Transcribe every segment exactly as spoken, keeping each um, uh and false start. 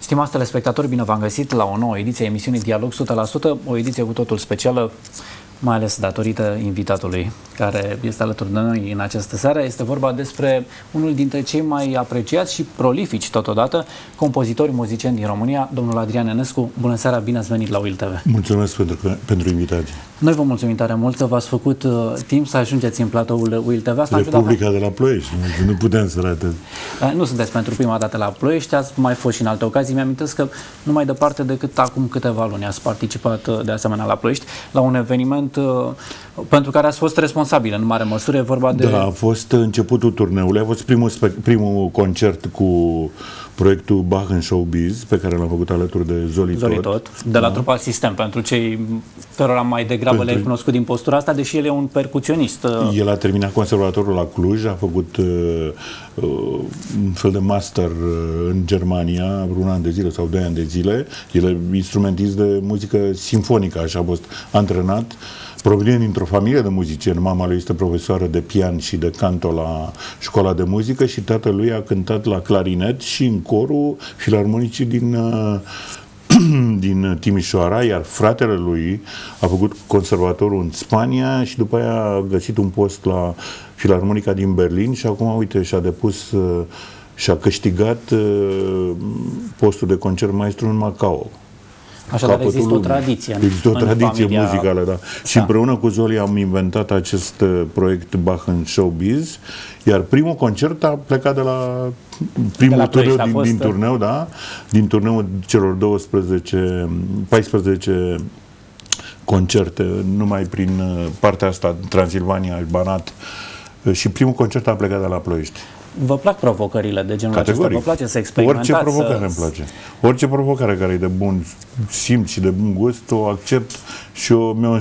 Stimați telespectatori, bine v-am găsit la o nouă ediție a emisiunii Dialog o sută la sută, o ediție cu totul specială, mai ales datorită invitatului care este alături de noi în această seară. Este vorba despre unul dintre cei mai apreciați și prolifici totodată compozitori muzicieni din România, domnul Adrian Enescu. Bună seara, bine ați venit la U I L T V. Mulțumesc pentru, pentru invitație. Noi vă mulțumim tare mult că v-ați făcut uh, timp să ajungeți în platoul U I L T V. Asta Republica de la Ploiești, nu putem să ratez. Uh, nu sunteți pentru prima dată la Ploiești, ați mai fost și în alte ocazii. Mi-amintesc că nu mai departe decât acum câteva luni ați participat uh, de asemenea la Ploiești, la un eveniment uh, pentru care ați fost responsabil în mare măsură. E vorba de... Da, a fost începutul turneului, a fost primul, primul concert cu proiectul Bach în Showbiz, pe care l-am făcut alături de Zoli, Zoli Tot, de la da. Trupa Sistem, pentru cei cărora mai degrabă pentru... le-ai cunoscut din postura asta, deși el e un percuționist. El a terminat conservatorul la Cluj, a făcut uh, uh, un fel de master uh, în Germania, un an de zile sau doi ani de zile. El e instrumentist de muzică simfonică, așa a fost antrenat. Provenind dintr-o familie de muzicieni, mama lui este profesoară de pian și de canto la școala de muzică și tatălui a cântat la clarinet și în corul filarmonicii din, din Timișoara, iar fratele lui a făcut conservatorul în Spania și după aia a găsit un post la filarmonica din Berlin și acum, uite, și-a depus și-a câștigat postul de concertmaestru în Macao. Așadar există o tradiție. Există o tradiție muzicală, da. Și împreună cu Zoli am inventat acest uh, proiect Bach în Showbiz, iar primul concert a plecat de la primul de la turneu din, din turneu, da, din turneul celor douăsprezece, paisprezece concerte, numai prin uh, partea asta, Transilvania, Banat, uh, și primul concert a plecat de la Ploiești. Vă plac provocările de genul Categoric. acesta? Vă place să experimentați? Orice provocare să... îmi place. Orice provocare care e de bun simț și de bun gust, o accept și o mi-o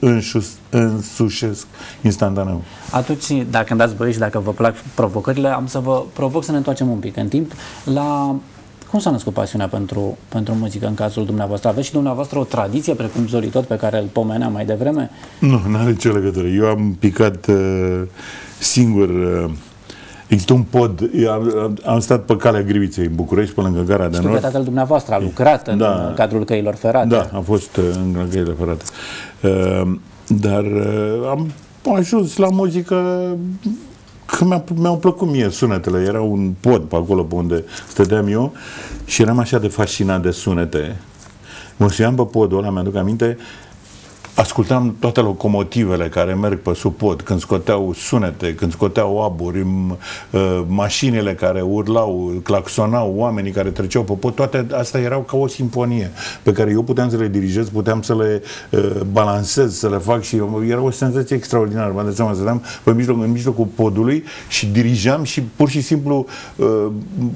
însușesc instantaneu. Atunci, dacă îmi dați voie și dacă vă plac provocările, am să vă provoc să ne întoarcem un pic în timp la... Cum s-a născut pasiunea pentru, pentru muzică în cazul dumneavoastră? Aveți și dumneavoastră o tradiție, precum Zoli Tot, pe care îl pomenea mai devreme? Nu, nu are nicio legătură. Eu am picat uh, singur... Uh, Există un pod, am, am stat pe Calea Griviței în București, pe lângă Gara de Nord. Știu că tatăl dumneavoastră a lucrat în da, cadrul căilor ferate. Da, a fost în căile ferate. Uh, dar uh, am ajuns la muzică că mi-au mi plăcut mie sunetele. Era un pod pe acolo pe unde stăteam eu și eram așa de fascinat de sunete. Mă suiam pe podul ăla, mi-aduc aminte, ascultam toate locomotivele care merg pe sub pod, când scoteau sunete, când scoteau aburi, mașinile care urlau, claxonau, oamenii care treceau pe pod, toate astea erau ca o simfonie pe care eu puteam să le dirigez, puteam să le uh, balansez, să le fac și era o senzație extraordinară. Mă dau seama, stăteam pe mijloc, în mijlocul podului și dirijam și pur și simplu uh,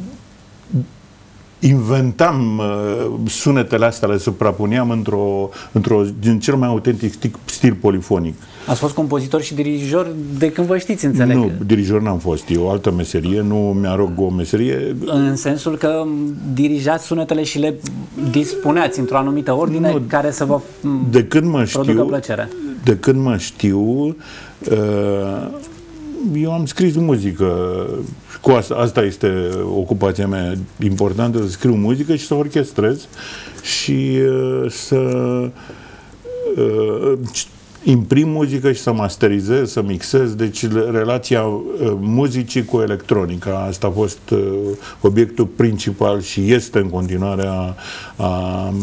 inventam uh, sunetele astea, le suprapuneam într-o, într-o, din cel mai autentic stil, stil polifonic. Ați fost compozitor și dirijor de când vă știți, înțeleg? Nu, dirijor n-am fost. E o altă meserie, nu mi-arog o meserie. În sensul că dirijați sunetele și le dispuneați într-o anumită ordine nu, care să vă de când mă producă știu, plăcere. De când mă știu, uh, eu am scris muzică. Cu asta, asta este ocupația mea importantă, să scriu muzică și să orchestrez și uh, să uh, imprim muzică și să masterizez, să mixez. Deci relația uh, muzicii cu electronica, asta a fost uh, obiectul principal și este în continuare a, a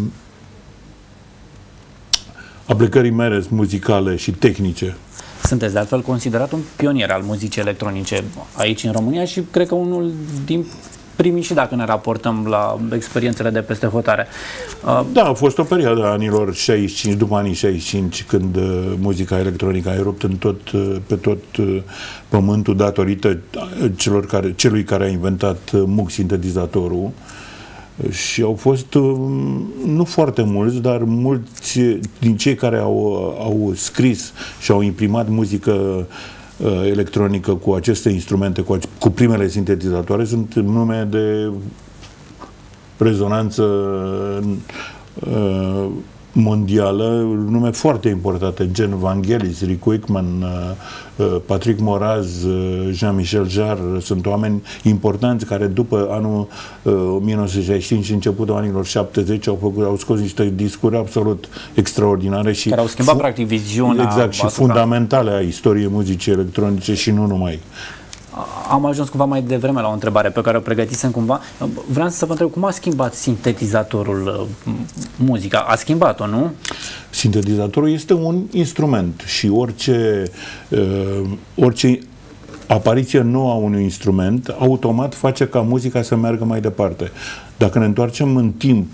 aplicării mele muzicale și tehnice. Sunteți de altfel considerat un pionier al muzicii electronice aici în România și cred că unul din primii, și dacă ne raportăm la experiențele de peste hotare. Da, a fost o perioadă a anilor șaizeci și cinci, după anii șaizeci și cinci, când uh, muzica electronică a erupt în tot, uh, pe tot uh, pământul datorită celor care, celui care a inventat uh, M U X sintetizatorul. Și au fost, nu foarte mulți, dar mulți din cei care au, au scris și au imprimat muzică uh, electronică cu aceste instrumente, cu, cu primele sintetizatoare, sunt nume de rezonanță uh, mondială, nume foarte importante, gen Vangelis, Rick Wakeman, Patrick Moraz, Jean-Michel Jarre, sunt oameni importanți care după anul o mie nouă sute șaizeci și cinci și începutul anilor șaptezeci au, făcut, au scos niște discuri absolut extraordinare și care au schimbat practic viziunea exact, și fundamentale a istoriei muzicii electronice și nu numai. Am ajuns cumva mai devreme la o întrebare pe care o pregătisem cumva. Vreau să vă întreb, cum a schimbat sintetizatorul muzica? A schimbat-o, nu? Sintetizatorul este un instrument și orice, uh, orice apariție nouă a unui instrument automat face ca muzica să meargă mai departe. Dacă ne întoarcem în timp,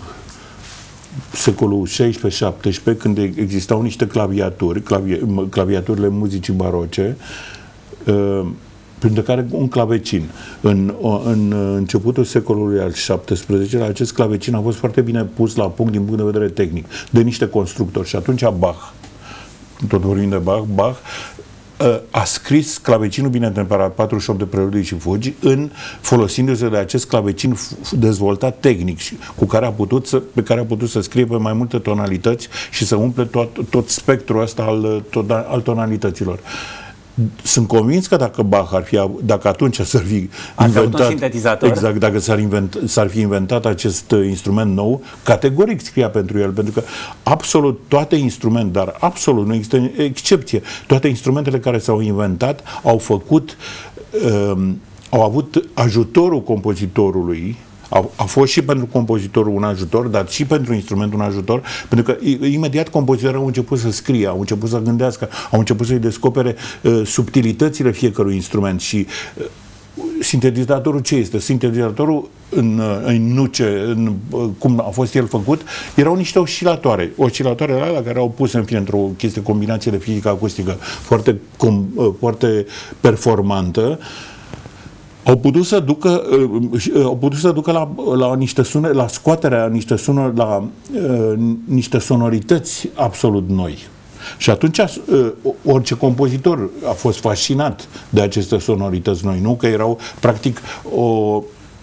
secolul șaisprezece șaptesprezece, când existau niște claviaturi, clavi, claviaturile muzicii baroce, uh, printre care un clavecin. În, în începutul secolului al șaptesprezecelea, acest clavecin a fost foarte bine pus la punct din punct de vedere tehnic, de niște constructori. Și atunci Bach, tot vorbim de Bach, Bach a scris clavecinul bine temperat, patruzeci și opt de preludii și fugi, în folosindu-se de acest clavecin dezvoltat tehnic, cu care a putut să, pe care a putut să scrie pe mai multe tonalități și să umple tot, tot spectrul ăsta al, tot, al tonalităților. Sunt convins că dacă Bach ar fi, dacă atunci s-ar fi inventat, exact, dacă s-ar, invent, s-ar fi inventat acest instrument nou, categoric scria pentru el, pentru că absolut toate instrumente, dar absolut, nu există excepție, toate instrumentele care s-au inventat au făcut, um, au avut ajutorul compozitorului. A, a fost și pentru compozitorul un ajutor, dar și pentru instrumentul un ajutor, pentru că imediat compozitorii au început să scrie, au început să gândească, au început să-i descopere uh, subtilitățile fiecărui instrument și uh, sintetizatorul ce este? Sintetizatorul în, în nuce, în, cum a fost el făcut, erau niște oscilatoare. Oscilatoarele alea care au pus în fine într-o chestie, combinație de fizică acustică foarte, com, foarte performantă, au putut să ducă, au putut să ducă la, la niște sune, la scoaterea niște sună, la uh, niște sonorități absolut noi. Și atunci uh, orice compozitor a fost fascinat de aceste sonorități noi, nu? Că erau practic o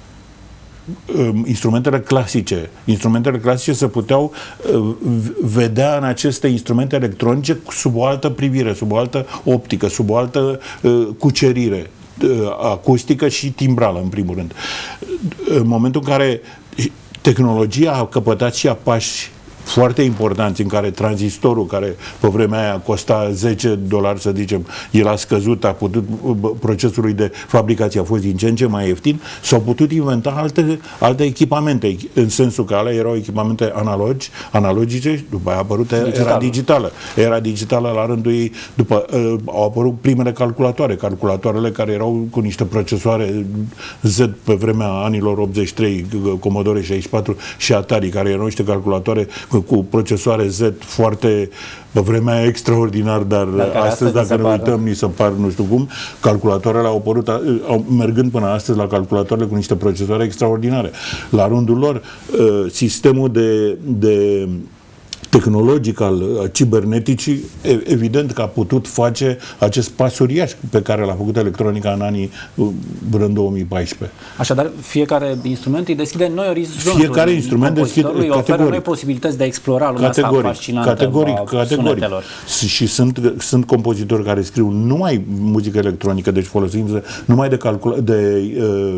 instrumentele clasice. Instrumentele clasice se puteau uh, vedea în aceste instrumente electronice sub o altă privire, sub o altă optică, sub o altă uh, cucerire acustică și timbrală, în primul rând. În momentul în care tehnologia a căpătat și a pași foarte importanți, în care tranzistorul, care pe vremea aia costa zece dolari, să zicem, el a scăzut, a putut, procesul de fabricație a fost din ce în ce mai ieftin, s-au putut inventa alte, alte echipamente, în sensul că alea erau echipamente analogi, analogice, după aia a apărut Digital. era digitală. Era digitală la rândul ei, după uh, au apărut primele calculatoare, calculatoarele care erau cu niște procesoare Z pe vremea anilor optzeci și trei, Commodore șaizeci și patru și Atari, care erau niște calculatoare cu procesoare Z foarte, pe vremea extraordinar, dar astăzi, dacă ne uităm, ni se par nu știu cum, calculatoarele au apărut, au, mergând până astăzi la calculatoarele cu niște procesoare extraordinare. La rândul lor, sistemul de, de tehnologic al ciberneticii, evident că a putut face acest pas uriaș pe care l-a făcut electronica în anii până în două mii paisprezece. Așadar, fiecare instrument îi deschide noi orizonturi. Fiecare instrument deschide, categoric, oferă noi posibilități de a explora lumea asta fascinantă categoric, a categoric. sunetelor. Și sunt, sunt compozitori care scriu numai muzică electronică, deci folosindu-se numai de, calcula, de uh,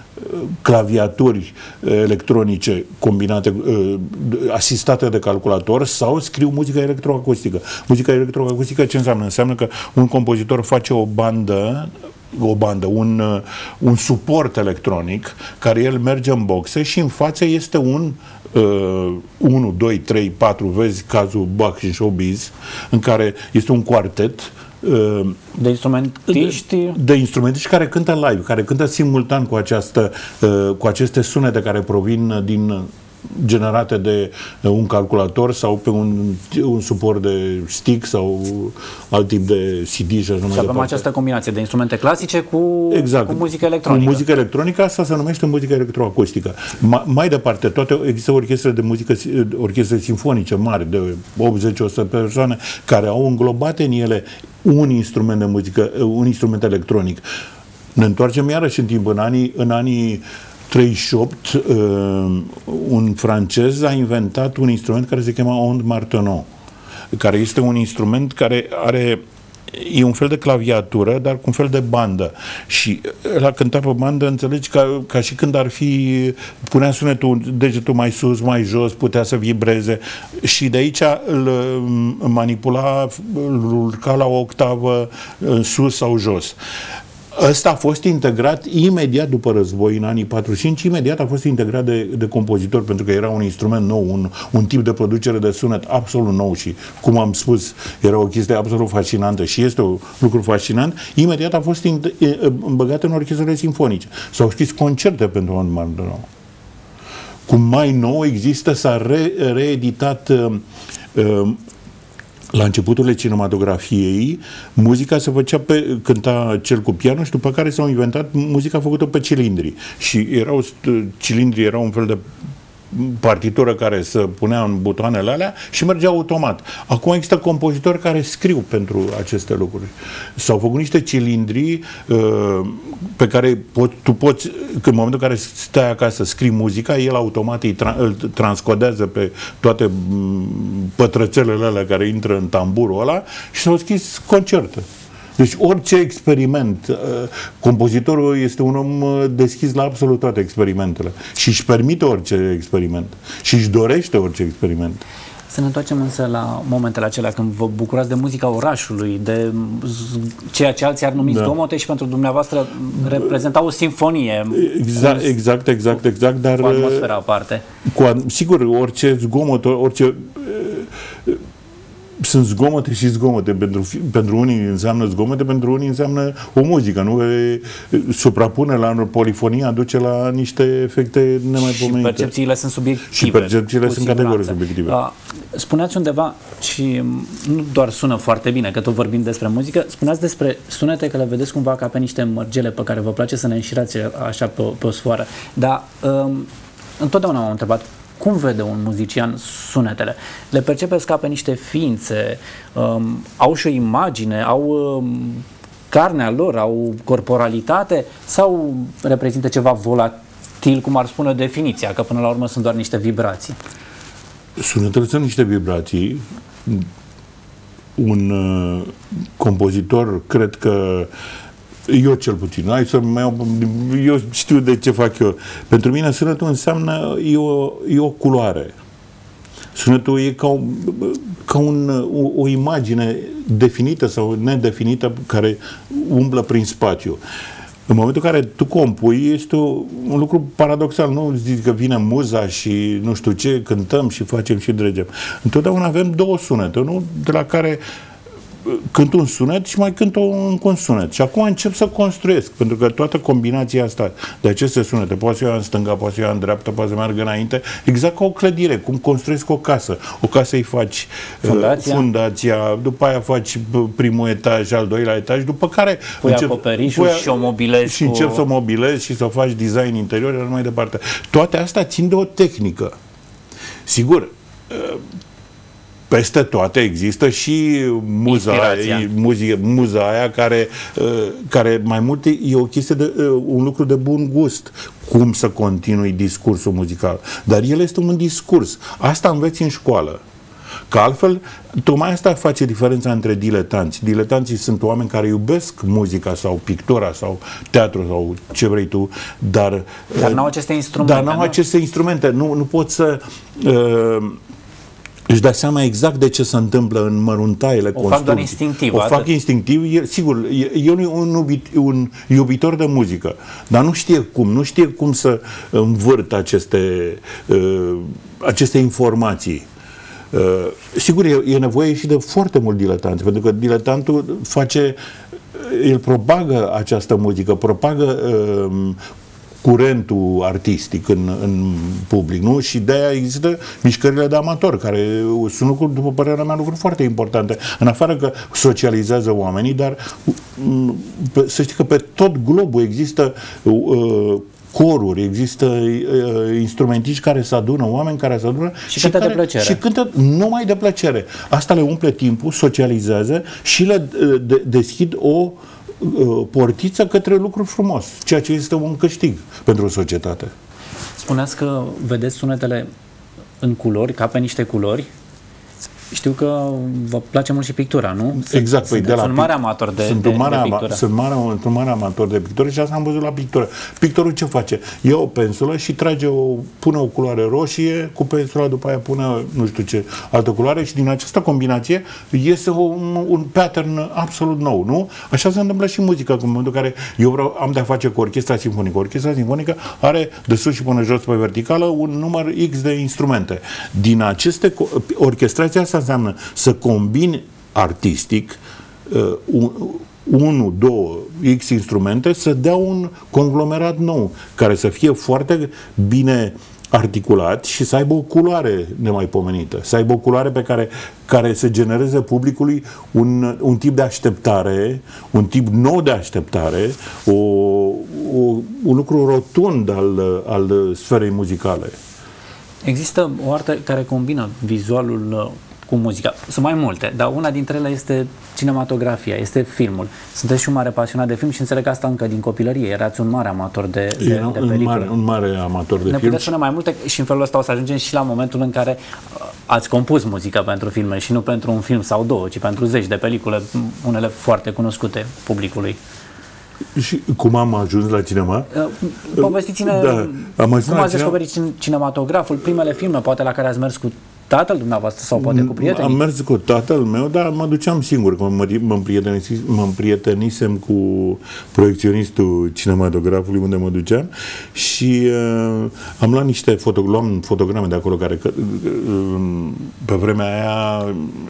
claviaturi electronice combinate, uh, asistate de calculator, sau scriu muzică electroacustică. Muzica electroacustică ce înseamnă? Înseamnă că un compozitor face o bandă, o bandă, un, un suport electronic, care el merge în boxe și în față este un uh, unu, doi, trei, patru, vezi cazul Bach și Showbiz, în care este un quartet uh, de instrumentiști de, de instrumentiști care cântă live, care cântă simultan cu, această, uh, cu aceste sunete care provin din generate de un calculator sau pe un, un suport de stick sau alt tip de C D și așa mai departe. Și avem această combinație de instrumente clasice cu, exact, cu muzică electronică. Cu muzică electronică, asta se numește muzică electroacustică. Ma, mai departe, toate există orchestre de muzică, orchestre simfonice mari, de optzeci la o sută persoane, care au înglobate în ele un instrument de muzică, un instrument electronic. Ne întoarcem iarăși în timp, în anii, în anii treizeci și opt, uh, un francez a inventat un instrument care se cheamă onde marteneau, care este un instrument care are e un fel de claviatură, dar cu un fel de bandă. Și la cânta pe bandă, înțelegi, ca, ca și când ar fi, punea sunetul, degetul mai sus, mai jos, putea să vibreze. Și de aici îl manipula, îl urca la o octavă sus sau jos. Ăsta a fost integrat imediat după război, în anii patruzeci și cinci, imediat a fost integrat de, de compozitor, pentru că era un instrument nou, un, un tip de producere de sunet absolut nou și, cum am spus, era o chestie absolut fascinantă și este un lucru fascinant. Imediat a fost băgat în orchestrele simfonice. S-au scris concerte pentru onde marteneau. Cum mai nou există, s-a re, reeditat uh, uh, la începuturile cinematografiei, muzica se făcea pe, cânta cel cu pianul și după care s-au inventat muzica făcută pe cilindri. Și erau, cilindrii erau un fel de partitură care se punea în butoanele alea și mergea automat. Acum există compozitori care scriu pentru aceste lucruri. S-au făcut niște cilindri uh, pe care pot, tu poți, în momentul în care stai acasă, scrii muzica, el automat îi tra îl transcodează pe toate pătrățelele alea care intră în tamburul ăla și s-au scris concerte. Deci orice experiment, compozitorul este un om deschis la absolut toate experimentele și își permite orice experiment și își dorește orice experiment. Să ne întoarcem însă la momentele acelea când vă bucurați de muzica orașului, de ceea ce alții ar numi da. zgomote și pentru dumneavoastră reprezenta o simfonie. Exact, exact, exact, exact, dar cu atmosfera aparte. Cu, sigur, orice zgomot, orice sunt zgomote și zgomote. Pentru, pentru unii înseamnă zgomote, pentru unii înseamnă o muzică, nu? Suprapune la polifonia, duce la niște efecte nemaipomenite. Și percepțiile sunt subiective. Și percepțiile sunt categoric subiective. Spuneați undeva, și nu doar sună foarte bine, că tot vorbim despre muzică, spuneați despre sunete că le vedeți cumva ca pe niște mărgele pe care vă place să ne înșirați așa pe, pe o sfoară. Dar um, întotdeauna m-am întrebat, cum vede un muzician sunetele? Le percepeți ca pe niște ființe, um, au și o imagine, au um, carnea lor, au corporalitate sau reprezintă ceva volatil, cum ar spune definiția, că până la urmă sunt doar niște vibrații? Sunetele sunt niște vibrații. Un uh, compozitor, cred că eu cel puțin, hai să mai iau, eu știu de ce fac eu. Pentru mine sunetul înseamnă, e o, e o culoare. Sunetul e ca, o, ca un, o, o imagine definită sau nedefinită care umblă prin spațiu. În momentul în care tu compui, este o, un lucru paradoxal. Nu zici că vine muza și nu știu ce, cântăm și facem și dregem. Întotdeauna avem două sunete, unul de la care cânt un sunet și mai cânt un, un sunet. Și acum încep să construiesc, pentru că toată combinația asta de aceste sunete, poate să iau în stânga, poate să iau în dreapta, poate să meargă înainte, exact ca o clădire, cum construiesc o casă. O casă îi faci fundația, uh, fundația după aia faci primul etaj, al doilea etaj, după care pui încep, acoperișul pui, și o mobilezi și încep cu... să o mobilezi și să faci design interior și mai departe. Toate astea țin de o tehnică. Sigur, uh, peste toate există și muza, muzica, muza aia care, care mai mult e o chestie de un lucru de bun gust, cum să continui discursul muzical. Dar el este un discurs. Asta înveți în școală. Că altfel, tocmai asta face diferența între diletanți. Diletanții sunt oameni care iubesc muzica sau pictura sau teatru sau ce vrei tu, dar... Dar n-au aceste instrumente. Dar n-au aceste instrumente. Nu, nu pot să... Uh, își dă seama exact de ce se întâmplă în măruntaiele construcții. O fac doar instinctiv. O fac instinctiv. E, sigur, e un, un, un iubitor de muzică, dar nu știe cum, nu știe cum să învârt aceste, uh, aceste informații. Uh, sigur, e, e nevoie și de foarte mult diletanți, pentru că diletantul face, el propagă această muzică, propagă uh, curentul artistic în, în public, nu? Și de-aia există mișcările de amatori, care sunt lucruri, după părerea mea, lucruri foarte importante. În afară că socializează oamenii, dar pe, să știi că pe tot globul există uh, coruri, există uh, instrumentiști care se adună, oameni care se adună și, și cântă care, de plăcere. Și cântă numai de plăcere. Asta le umple timpul, socializează și le uh, de, deschid o portiță către lucruri frumos, ceea ce este un câștig pentru societate. Spuneați că vedeți sunetele în culori, ca pe niște culori. Știu că vă place mult și pictura, nu? Exact. Sunt, de la sunt mare amator de, sunt de, un mare de pictură. Sunt mare, un mare amator de pictură și asta am văzut la pictură. Pictorul ce face? Ia o pensulă și trage o, pune o culoare roșie, cu pensula după aia pune nu știu ce altă culoare și din această combinație iese un, un pattern absolut nou, nu? Așa se întâmplă și muzica, în momentul în care eu vreau, am de-a face cu orchestra simfonică. Orchestra simfonică are de sus și până jos pe verticală un număr X de instrumente. Din aceste orchestrația asta înseamnă să combini artistic uh, unu, două, X instrumente, să dea un conglomerat nou, care să fie foarte bine articulat și să aibă o culoare nemaipomenită, să aibă o culoare pe care, care să genereze publicului un, un tip de așteptare, un tip nou de așteptare, o, o, un lucru rotund al, al sferei muzicale. Există o artă care combină vizualul cu muzica. Sunt mai multe, dar una dintre ele este cinematografia, este filmul. Sunteți și un mare pasionat de film și înțeleg că asta încă din copilărie. Erați un mare amator de, de, de un pelicule. Mare, un mare amator de ne film. Ne puteți spune mai multe și în felul ăsta o să ajungem și la momentul în care ați compus muzica pentru filme și nu pentru un film sau două, ci pentru zeci de pelicule, unele foarte cunoscute publicului. Și cum am ajuns la cinema? Povestiți-ne da, am ajuns cum la ați cinema? descoperit cinematograful, primele filme, poate la care ați mers cu tatăl dumneavoastră sau poate cu prietenii? Am mers cu tatăl meu, dar mă duceam singur, că mă, mă, împrietenisem, mă împrietenisem cu proiecționistul cinematografului unde mă duceam și uh, am luat niște foto, luam fotograme de acolo care uh, pe vremea aia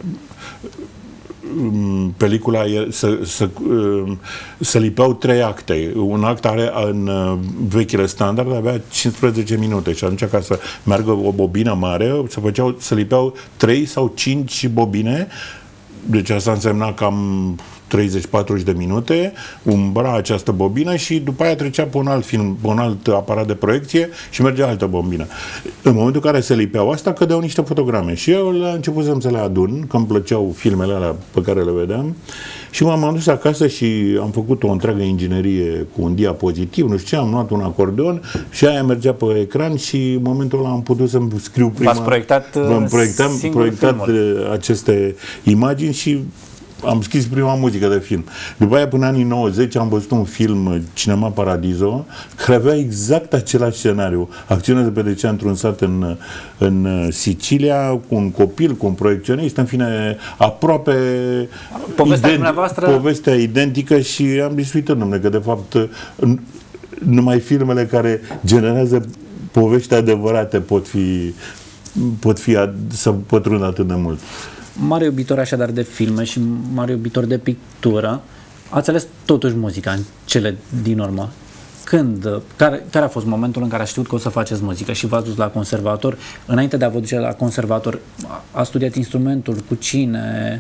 pelicula să, să, să lipeau trei acte. Un act are în vechile standard avea cincisprezece minute și atunci ca să meargă o bobină mare se făceau, să lipeau trei sau cinci bobine, deci asta însemna cam treizeci patruzeci de minute, umbra această bobină și după aia trecea pe un alt film, pe un alt aparat de proiecție și mergea altă bobină. În momentul în care se lipeau asta, cădeau niște fotograme și eu la început să le adun, că îmi plăceau filmele alea pe care le vedeam și m-am dus acasă și am făcut o întreagă inginerie cu un diapozitiv, nu știu ce, am luat un acordeon și aia mergea pe ecran și în momentul ăla am putut să-mi scriu prima... V-ați proiectat proiectam, proiectat aceste imagini și am scris prima muzică de film. După aia, până anii nouăzeci, am văzut un film, Cinema Paradiso, care avea exact același scenariu. Acțiunea se petrecea într-un sat în, în Sicilia, cu un copil, cu un proiecționist, în fine, aproape povestea, ident, voastră... povestea identică și am zis, uite, dom'le, că de fapt numai filmele care generează povești adevărate pot fi, pot fi să pătrundă atât de mult. Mare iubitor așadar de filme și mare iubitor de pictură, ați ales totuși muzica în cele din urmă. Când, care, care a fost momentul în care ați știut că o să faceți muzică și v-ați dus la conservator? Înainte de a vă duce la conservator, a studiat instrumentul, cu cine?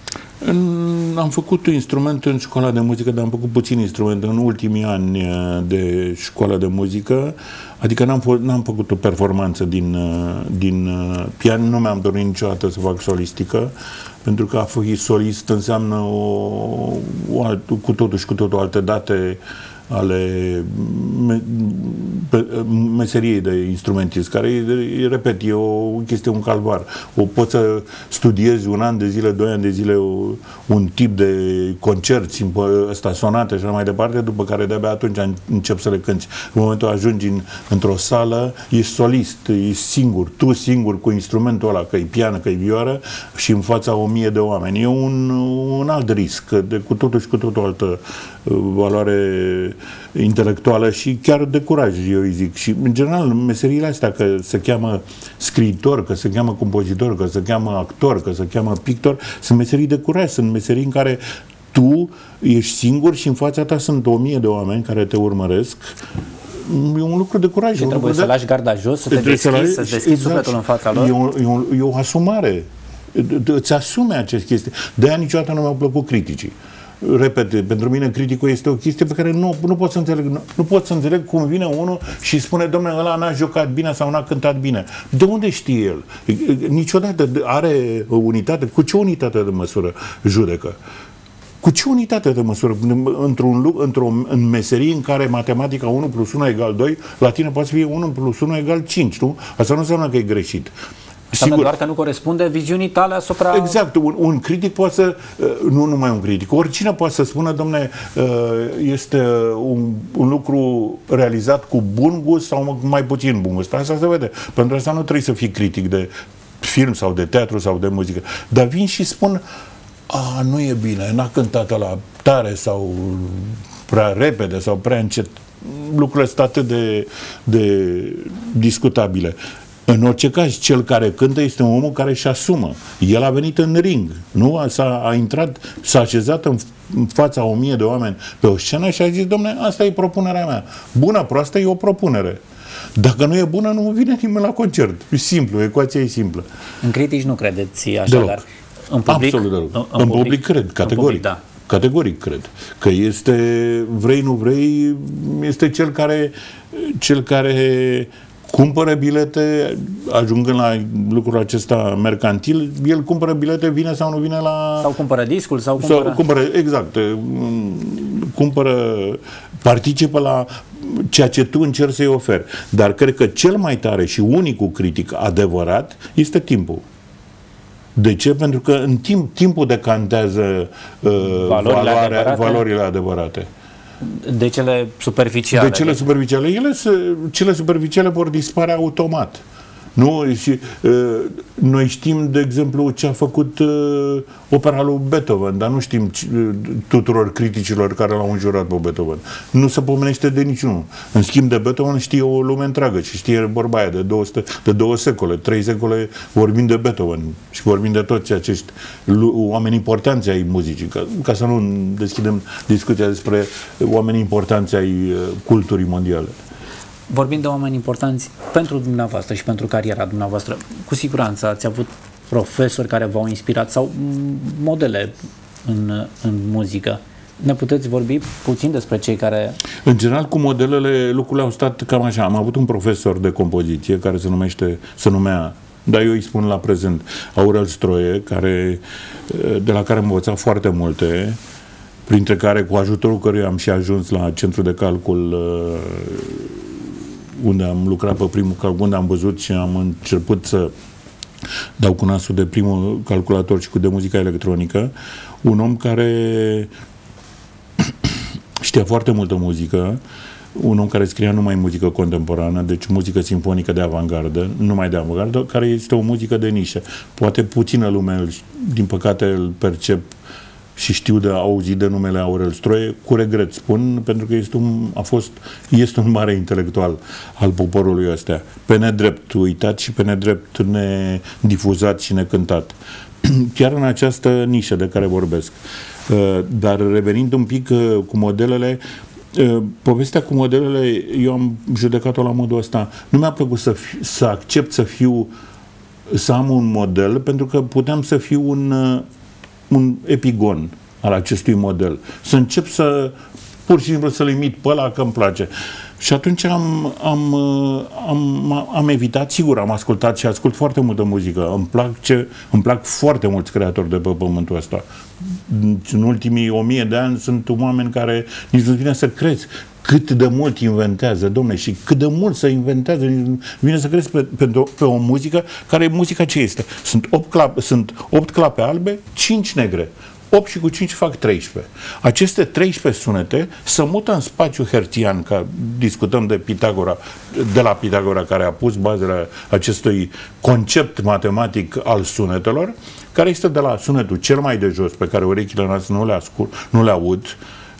Am făcut instrument în școala de muzică, dar am făcut puțin instrument în ultimii ani de școală de muzică, adică n-am, n-am făcut o performanță din, din pian, nu mi-am dorit niciodată să fac solistică, pentru că a fi solist înseamnă o, o alt, cu totul și cu totul alte date ale me, pe, meseriei de instrumentist, care, repet, e o chestie, un calvar. O poți să studiezi un an de zile, doi ani de zile o, un tip de concert, ăsta, sonate și așa mai departe, după care de-abia atunci încep să le cânti. În momentul ajungi în, într-o sală, ești solist, ești singur, tu singur cu instrumentul ăla, că e piană, că e vioară și în fața o mie de oameni. E un, un alt risc, de, cu totul și cu totul altă valoare intelectuală și chiar de curaj, eu îi zic. Și, în general, meseriile astea, că se cheamă scriitor, că se cheamă compozitor, că se cheamă actor, că se cheamă pictor, sunt meserii de curaj, sunt meserii în care tu ești singur și în fața ta sunt o mie de oameni care te urmăresc. E un lucru de curaj. Și trebuie să de... lași garda jos, să te deschizi, să-ți deschizi exact, sufletul în fața lor. E o, e o, e o asumare. Îți asume aceste chestii. De-aia niciodată nu mi-au plăcut criticii. Repet, pentru mine criticul este o chestie pe care nu, nu pot să înțeleg. Nu, nu pot să înțeleg cum vine unul și spune, domnule, ăla n-a jucat bine sau n-a cântat bine. De unde știe el? Niciodată are unitate. Cu ce unitate de măsură judecă? Cu ce unitate de măsură? Într-un, într-o în meserie în care matematica unu plus unu egal doi, la tine poate să fie unu plus unu egal cinci, nu? Asta nu înseamnă că e greșit. Înseamnă doar că nu corespunde viziunii tale asupra... Exact. Un, un critic poate să... Nu numai un critic. Oricine poate să spună, domne, este un, un lucru realizat cu bun gust sau mai puțin bun gust. Asta se vede. Pentru asta nu trebuie să fii critic de film sau de teatru sau de muzică. Dar vin și spun, a, nu e bine, n-a cântat la tare sau prea repede sau prea încet. Lucrurile sunt atât de, de discutabile. În orice caz, cel care cântă este un om care își asumă. El a venit în ring, nu? S-a, a intrat, s-a așezat în, în fața o mie de oameni pe o scenă și a zis, dom'le, asta e propunerea mea. Bună, proastă, e o propunere. Dacă nu e bună, nu vine nimeni la concert. E simplu, ecuația e simplă. În critici nu credeți așa, deloc. Dar în public... Absolut deloc. În, în, în public, public cred, categoric. Public, da. Categoric cred. Că este, vrei, nu vrei, este cel care, cel care cumpără bilete, ajungând la lucrul acesta mercantil, el cumpără bilete, vine sau nu vine la... Sau cumpără discul, sau cumpără... Sau cumpără, exact. Cumpără, participă la ceea ce tu încerci să-i oferi. Dar cred că cel mai tare și unicul critic adevărat este timpul. De ce? Pentru că în timp, timpul decantează uh, valorile, valoarea, adevărate. valorile adevărate. De cele superficiale. De cele superficiale. Ele, cele superficiale vor dispare automat. Nu? Și, uh, noi știm, de exemplu, ce a făcut uh, opera lui Beethoven, dar nu știm uh, tuturor criticilor care l-au înjurat pe Beethoven. Nu se pomenește de niciunul. În schimb de Beethoven știe o lume întreagă și știe vorba aia de, două sute, de două secole, trei secole vorbim de Beethoven și vorbim de toți acești oameni importanți ai muzicii, ca, ca să nu deschidem discuția despre oameni importanți ai uh, culturii mondiale. Vorbind de oameni importanți pentru dumneavoastră și pentru cariera dumneavoastră, cu siguranță ați avut profesori care v-au inspirat sau modele în, în muzică. Ne puteți vorbi puțin despre cei care... În general, cu modelele, lucrurile au stat cam așa. Am avut un profesor de compoziție care se numește, se numea, dar eu îi spun la prezent, Aurel Stroie, care, de la care am învățat foarte multe, printre care, cu ajutorul căruia am și ajuns la centru de calcul unde am lucrat pe primul calcul, unde am văzut și am început să dau cu nasul de primul calculator și cu de muzica electronică, un om care știa foarte multă muzică, un om care scria numai muzică contemporană, deci muzică simfonică de avangardă, numai de avangardă, care este o muzică de nișă. Poate puțină lume, din păcate, îl percep și știu de auzit de numele Aurel Stroie, cu regret spun, pentru că este un, a fost, este un mare intelectual al poporului ăsta. Pe nedrept uitat și pe nedrept nedifuzat și necântat. Chiar în această nișă de care vorbesc. Dar revenind un pic cu modelele, povestea cu modelele, eu am judecat-o la modul ăsta. Nu mi-a plăcut să, fi, să accept să fiu, să am un model, pentru că puteam să fiu un un epigon al acestui model. Să încep să, pur și simplu, să-l imit pe ăla că îmi place. Și atunci am, am, am, am evitat, sigur, am ascultat și ascult foarte multă muzică. Îmi plac, ce, îmi plac foarte mulți creatori de pe pământul ăsta. În ultimii o mie de ani sunt oameni care nici nu vine să crezi cât de mult inventează, domne, și cât de mult să inventează, vine să crezi pe, pe, pe o muzică, care muzica ce este? Sunt opt clape, sunt opt clape albe, cinci negre. opt și cu cinci fac treisprezece. Aceste treisprezece sunete se mută în spațiu hertzian, ca discutăm de Pitagora, de la Pitagora, care a pus bazele acestui concept matematic al sunetelor, care este de la sunetul cel mai de jos, pe care urechile noastre nu le, ascult, nu le aud,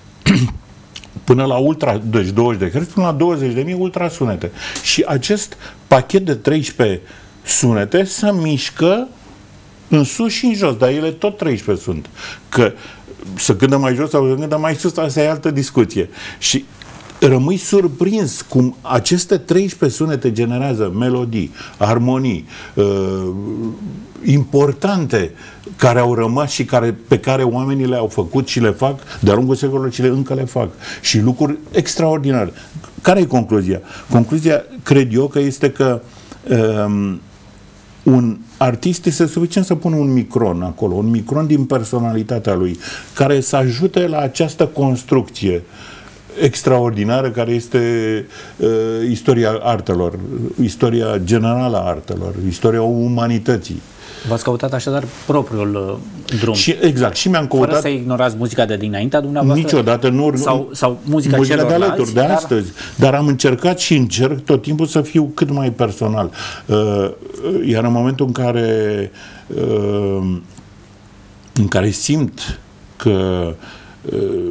până la ultra, deci douăzeci de herți, până la douăzeci de mii ultrasunete. Și acest pachet de treisprezece sunete se mișcă în sus și în jos, dar ele tot treisprezece sunt. Că să cântă mai jos sau să cântă mai sus, asta e altă discuție. Și rămâi surprins cum aceste treisprezece sunete generează melodii, armonii uh, importante care au rămas și care, pe care oamenii le-au făcut și le fac de-a lungul secolului și le încă le fac. Și lucruri extraordinare. Care e concluzia? Concluzia, cred eu, că este că um, un artist este suficient să pună un micron acolo, un micron din personalitatea lui, care să ajute la această construcție extraordinară care este uh, istoria artelor, istoria generală a artelor, istoria umanității. V-ați căutat așadar propriul uh, drum. Și, exact. Și mi-am căutat... Fără să ignorați muzica de dinaintea dumneavoastră? Niciodată nu... Sau, sau muzica, muzica de celorlalți, alături, de dar... astăzi. Dar am încercat și încerc tot timpul să fiu cât mai personal. Uh, iar în momentul în care uh, în care simt că uh,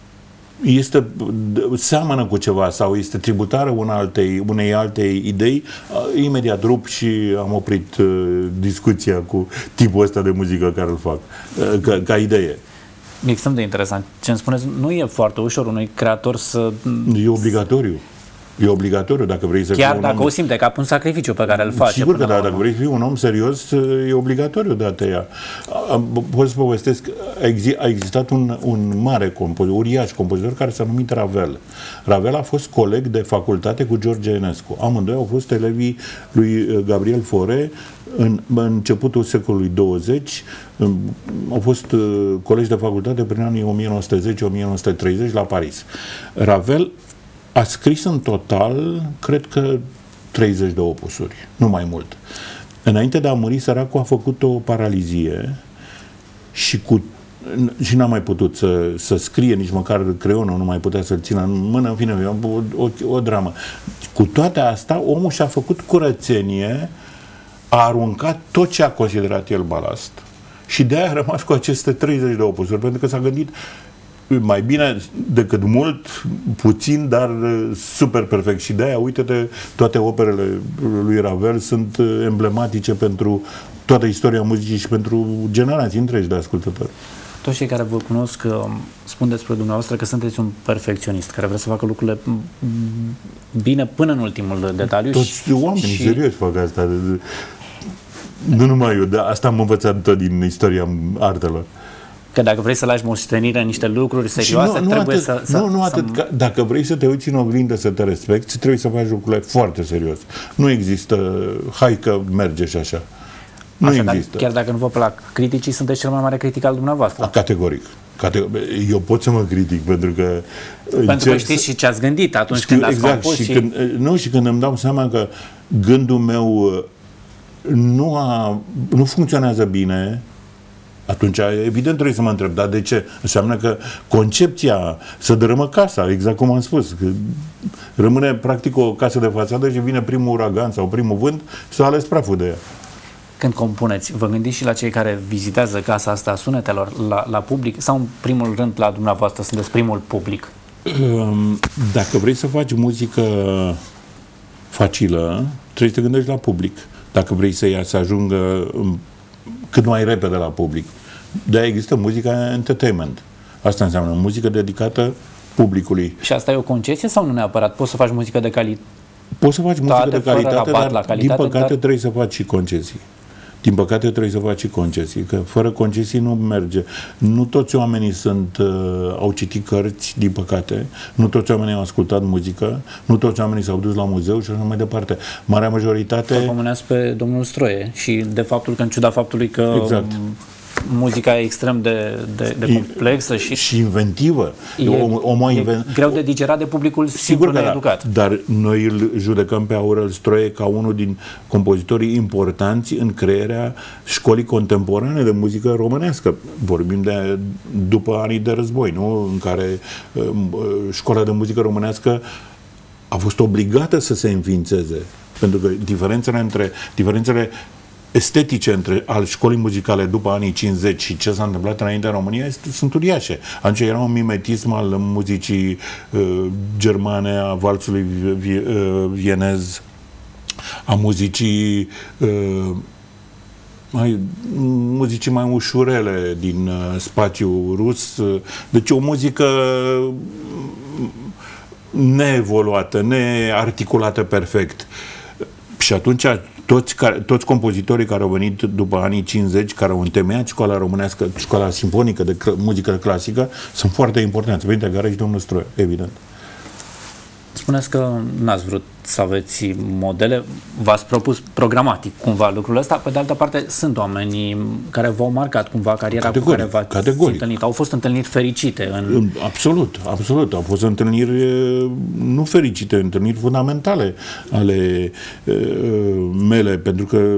este, seamănă cu ceva sau este tributară una altei, unei altei idei, imediat rup și am oprit uh, discuția cu tipul ăsta de muzică care îl fac, uh, ca, ca idee. E extrem de interesant. Ce îmi spuneți, nu e foarte ușor unui creator să... E obligatoriu. E obligatoriu dacă vrei să Chiar fii un dacă om... o simte ca un sacrificiu pe care îl face. Sigur că da, dacă vrei să fii un om serios, e obligatoriu de a te ia. Pot să povestesc, a existat un, un mare compozitor, uriaș compozitor care s-a numit Ravel. Ravel a fost coleg de facultate cu George Enescu. Amândoi au fost elevii lui Gabriel Fauré în, în începutul secolului douăzeci. Au fost colegi de facultate prin anii o mie nouă sute zece - o mie nouă sute treizeci la Paris. Ravel a scris în total, cred că treizeci de opusuri, nu mai mult. Înainte de a muri, săracul a făcut o paralizie și, cu, și n-a mai putut să, să scrie, nici măcar creionul nu mai putea să-l țină în mână, în fine, o, o, o dramă. Cu toate astea, omul și-a făcut curățenie, a aruncat tot ce a considerat el balast și de-aia a rămas cu aceste treizeci de opusuri, pentru că s-a gândit mai bine decât mult, puțin, dar super perfect. Și de-aia, uite-te, toate operele lui Ravel sunt emblematice pentru toată istoria muzicii și pentru generații întregi de ascultători. Toți cei care vă cunosc spun despre dumneavoastră că sunteți un perfecționist, care vrea să facă lucrurile bine până în ultimul detaliu. Toți și, oamenii și... serios fac asta. Nu numai eu, dar asta am învățat tot din istoria artelor. Că dacă vrei să lași moștenire niște lucruri serioase, nu, nu trebuie atât, să, să... Nu, nu atât. Să... Că dacă vrei să te uiți în oglindă să te respecti, trebuie să faci lucrurile foarte serios. Nu există, hai că merge și așa. Nu așa, există. Chiar dacă nu vă plac criticii, sunteți cel mai mare critic al dumneavoastră. Categoric. Eu pot să mă critic pentru că... Pentru că știți și ce ați gândit atunci știu, când ați exact, compus. Și, și... Când, nu, și când îmi dau seama că gândul meu nu, a, nu funcționează bine, atunci, evident, trebuie să mă întreb, dar de ce? Înseamnă că concepția să dărâmă casa, exact cum am spus, că rămâne practic o casă de fațadă și vine primul uragan sau primul vânt și s-a ales praful de ea. Când compuneți, vă gândiți și la cei care vizitează casa asta a sunetelor, la, la public, sau în primul rând la dumneavoastră, sunteți primul public? Dacă vrei să faci muzică facilă, trebuie să te gândești la public. Dacă vrei să ea să ajungă cât mai repede la public. De-aia există muzica entertainment. Asta înseamnă muzică dedicată publicului. Și asta e o concesie sau nu neapărat? Poți să faci muzică de calitate? Poți să faci muzică de calitate, dar la calitate, din păcate dar... trebuie să faci și concesii. Din păcate trebuie să faci și concesii, că fără concesii nu merge. Nu toți oamenii sunt, uh, au citit cărți, din păcate, nu toți oamenii au ascultat muzică, nu toți oamenii s-au dus la muzeu și așa mai departe. Marea majoritate... Vă pomeneați pe domnul Stroie și de faptul că, în ciuda faptului că exact. muzica e extrem de, de, de complexă și, și inventivă. E, o, o mai inven... e greu de digerat de publicul simplu needucat. Da, dar noi îl judecăm pe Aurel Stroie ca unul din compozitorii importanți în crearea școlii contemporane de muzică românească. Vorbim de după anii de război, nu? În care uh, școala de muzică românească a fost obligată să se înființeze. Pentru că diferențele între diferențele estetice între al școlii muzicale după anii cincizeci și ce s-a întâmplat înainte în România este, sunt uriașe. Atunci era un mimetism al muzicii uh, germane, a valsului vi, uh, vienez, a muzicii uh, mai, muzicii mai ușurele din uh, spațiul rus. Uh, deci o muzică neevoluată, nearticulată perfect. Și atunci toți, care, toți compozitorii care au venit după anii cincizeci, care au întemeiat școala românească, școala simfonică de cl- muzică clasică, sunt foarte importanți. Printre care și domnul Stroie, evident. spuneți că n-ați vrut să aveți modele, v-ați propus programatic cumva lucrul ăsta, pe de altă parte sunt oamenii care v-au marcat cumva cariera categoric, cu care v-ați întâlnit. Au fost întâlniri fericite. În... Absolut, absolut. Au fost întâlniri nu fericite, întâlniri fundamentale ale uh, mele, pentru că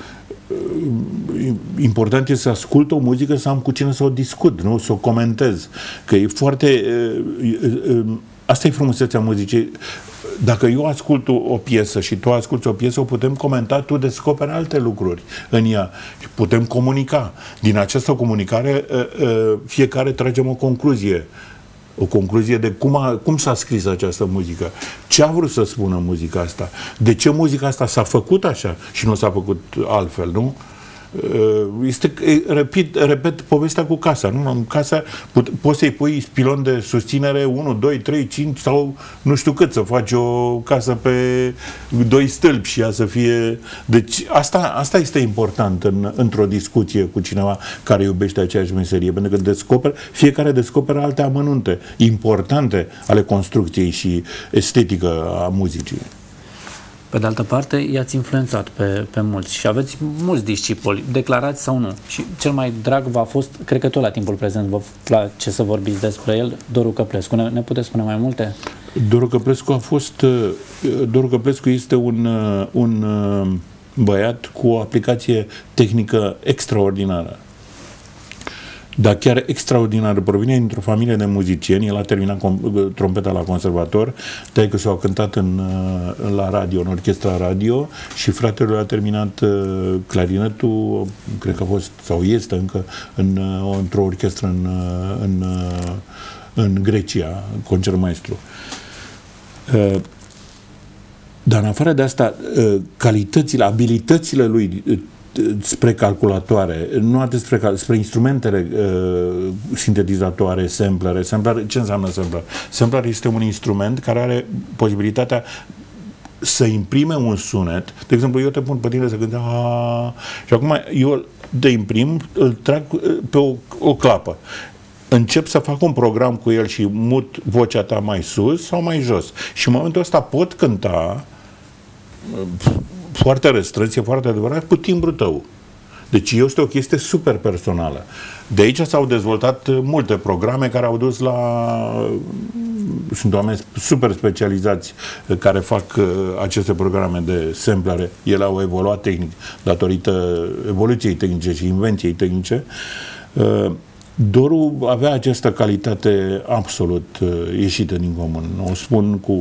important este să ascult o muzică, să am cu cine să o discut, nu? Să o comentez. Că e foarte... Asta e frumusețea muzicii. Dacă eu ascult o piesă și tu asculti o piesă, o putem comenta, tu descoperi alte lucruri în ea. Putem comunica. Din această comunicare fiecare tragem o concluzie. O concluzie de cum, a, cum s-a scris această muzică, ce a vrut să spună muzica asta, de ce muzica asta s-a făcut așa și nu s-a făcut altfel, nu? Este, repet, repet povestea cu casa, nu? În casa pot, poți să-i pui pilon de susținere unu, doi, trei, cinci sau nu știu cât, să faci o casă pe doi stâlpi și ea să fie... Deci asta, asta este important în, într-o discuție cu cineva care iubește aceeași meserie, pentru că descoper, fiecare descoperă alte amănunte importante ale construcției și estetică a muzicii. Pe de altă parte, i-ați influențat pe, pe mulți și aveți mulți discipoli, declarați sau nu. Și cel mai drag v-a fost, cred că tot la timpul prezent vă place să vorbiți despre el, Doru Căplescu. Ne, ne puteți spune mai multe? Doru Căplescu a fost... Doru Căplescu este un, un băiat cu o aplicație tehnică extraordinară. Dar chiar extraordinar, provine dintr-o familie de muzicieni. El a terminat trompeta la conservator, taică s-a cântat în, la radio, în orchestra radio, și fratele a terminat clarinetul, cred că a fost, sau este încă, în, într-o orchestră în, în, în Grecia, concertmaestru. Dar în afară de asta, calitățile, abilitățile lui spre calculatoare, nu atât spre, spre instrumentele uh, sintetizatoare, samplere. Sampler, ce înseamnă sampler? Sampler este un instrument care are posibilitatea să imprime un sunet. De exemplu, eu te pun pe tine să cânti și acum eu te imprim, îl trag pe o, o clapă. Încep să fac un program cu el și mut vocea ta mai sus sau mai jos. Și în momentul ăsta pot cânta foarte restrâns, e foarte adevărat, cu timbrul tău. Deci este o chestie super personală. De aici s-au dezvoltat multe programe care au dus la... Sunt oameni super specializați care fac aceste programe de samplare. Ele au evoluat tehnic datorită evoluției tehnice și invenției tehnice. Doru avea această calitate absolut ieșită din comun. O spun cu...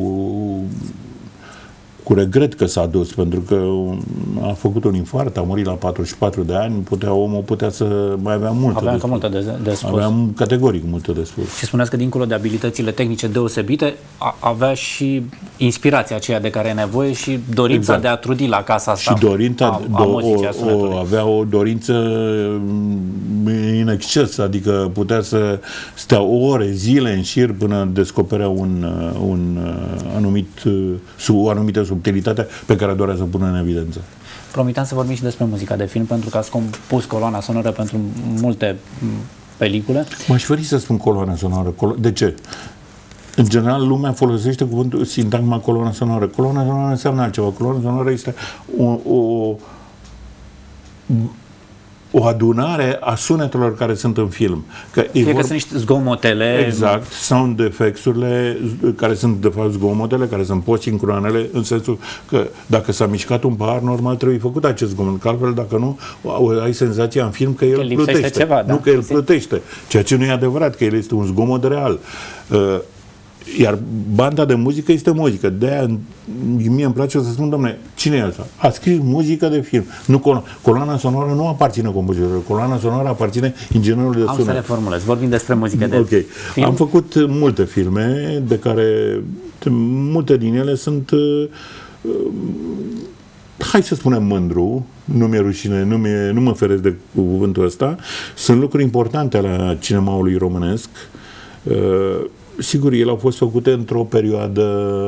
cu regret că s-a dus, pentru că a făcut un infart, a murit la patruzeci și patru de ani, putea, omul putea să mai avea multe avea de spus. multe de, de spus. Avea categoric multe de spus. Și spuneați că dincolo de abilitățile tehnice deosebite, a, avea și inspirația aceea de care e nevoie și dorința exact. de a trudi la casa asta. Și dorința, a, a muzicii, o, o, avea o dorință în exces, adică putea să stea ore, zile în șir până descoperea un, un anumit, o anumită subtilitate pe care dorea să pună în evidență. Promiteam să vorbim și despre muzica de film, pentru că ați compus coloana sonoră pentru multe pelicule. M-aș feri să spun coloana sonoră. De ce? În general, lumea folosește cuvântul, sintagma coloana sonoră. Coloana sonoră înseamnă altceva. Coloana sonoră este o, o, o adunare a sunetelor care sunt în film. Că Fie vor... că sunt niște zgomotele. Exact. Sound effects-urile, care sunt, de fapt, zgomotele, care sunt posincronele, în sensul că dacă s-a mișcat un pahar, normal trebuie făcut acest zgomot. Că altfel, dacă nu, ai senzația în film că el că plutește. Ceva, da? Nu că el plutește. Ceea ce nu e adevărat, că el este un zgomot real. Uh, Iar banda de muzică este muzică. De-aia mie îmi place să spun, dom'le, cine e asta? A scris muzică de film. Nu, colo coloana sonoră nu aparține compozitorului. Coloana sonoră aparține inginerului de sunet. Am să reformulez. Vorbim despre muzică de okay. film. Am făcut multe filme, de care multe din ele sunt, uh, hai să spunem, mândru. Nu mi-e rușine, nu, mi-e, nu mă feresc de cuvântul ăsta. Sunt lucruri importante la cinemaului românesc. Uh, Sigur, ele au fost făcute într-o perioadă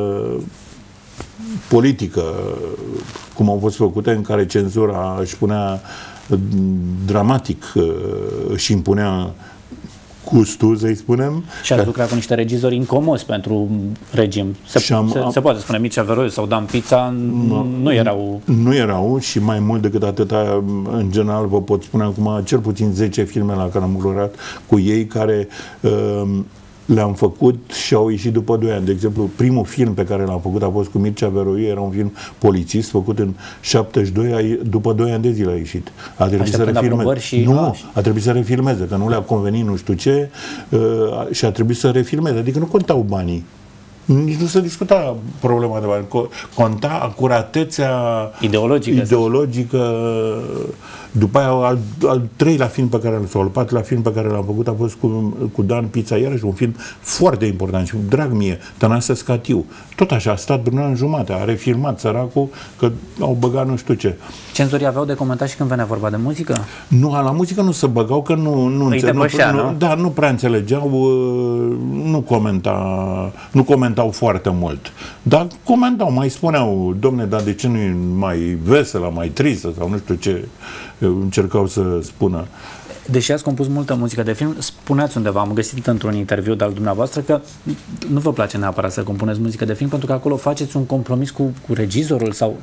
politică, cum au fost făcute, în care cenzura își punea dramatic, își impunea gustul, să-i spunem. Și ați lucrat cu niște regizori incomozi pentru regim. Se, am, se, am, se poate spune Mircea Veroiu sau Dan Pizza, nu, nu erau... Nu erau și mai mult decât atâta, în general, vă pot spune acum, cel puțin zece filme la care am lucrat cu ei, care uh, le-am făcut și au ieșit după doi ani. De exemplu, primul film pe care l-am făcut a fost cu Mircea Veroiu, era un film polițist, făcut în șaptezeci și doi, după doi ani de zile a ieșit. A trebuit să refilmeze. Și... Nu, a trebuit să refilmeze, că nu le-a convenit nu știu ce uh, și a trebuit să refilmeze. Adică nu contau banii. Nici nu se discuta problema de bani. Conta acuratețea ideologică. ideologică. După aia, al, al treilea film pe care, sau al patrulea film pe care l-am făcut a fost cu, cu Dan Pizza, iarăși un film foarte important și drag mie, Tănase Scatiu. Tot așa, a stat până în jumate, a refilmat săracul, că au băgat nu știu ce. Cenzorii aveau de comentat și când venea vorba de muzică? Nu, la muzică nu se băgau, că nu, nu, Îi depășea, nu, nu? Da, nu prea înțelegeau, nu, comenta, nu comentau foarte mult. Dar comentau, mai spuneau, domne, dar de ce nu e mai veselă, mai tristă, sau nu știu ce încercau să spună. Deși ați compus multă muzică de film, spuneați undeva, am găsit într-un interviu de-al dumneavoastră, că nu vă place neapărat să compuneți muzică de film, pentru că acolo faceți un compromis cu, cu regizorul sau...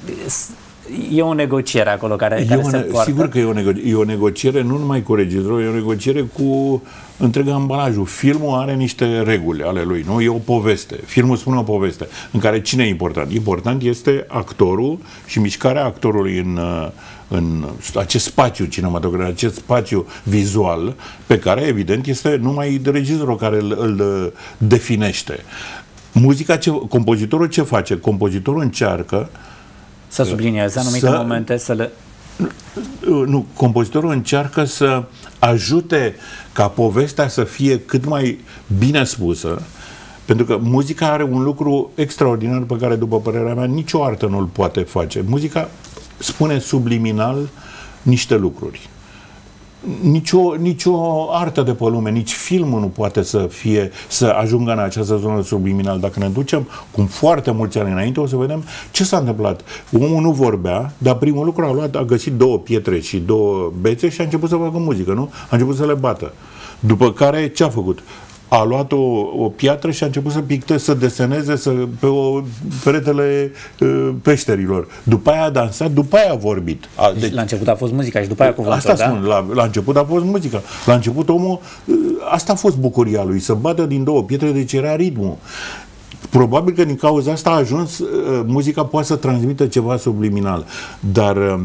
E o negociere acolo care, care o, se poartă. Sigur că e o, nego- e o negociere nu numai cu regizorul, e o negociere cu întreg ambalajul. Filmul are niște reguli ale lui, nu? E o poveste. Filmul spune o poveste în care cine e important? Important este actorul și mișcarea actorului în, în acest spațiu cinematografic, acest spațiu vizual, pe care, evident, este numai regizorul care îl, îl definește. Muzica, ce, compozitorul ce face? Compozitorul încearcă să sublinieze anumite să, momente, să le... Nu, compozitorul încearcă să ajute ca povestea să fie cât mai bine spusă, pentru că muzica are un lucru extraordinar pe care, după părerea mea, nicio artă nu-l poate face. Muzica spune subliminal niște lucruri. Nicio, nicio artă de pe lume, nici filmul nu poate să fie, să ajungă în această zonă subliminal. Dacă ne ducem cum foarte mulți ani înainte, o să vedem ce s-a întâmplat. Omul nu vorbea, dar primul lucru a luat, a găsit două pietre și două bețe și a început să facă muzică, nu? A început să le bată. După care, ce a făcut? A luat o, o piatră și a început să picte, să deseneze să, pe o, peretele uh, peșterilor. După aia a dansat, după aia a vorbit. A, deci, la început a fost muzica și după aia cuvântul, asta da? spun, la, la început a fost muzica. La început omul, uh, asta a fost bucuria lui, să bată din două pietre, deci era ritmul. Probabil că din cauza asta a ajuns, uh, muzica poate să transmită ceva subliminal. Dar uh,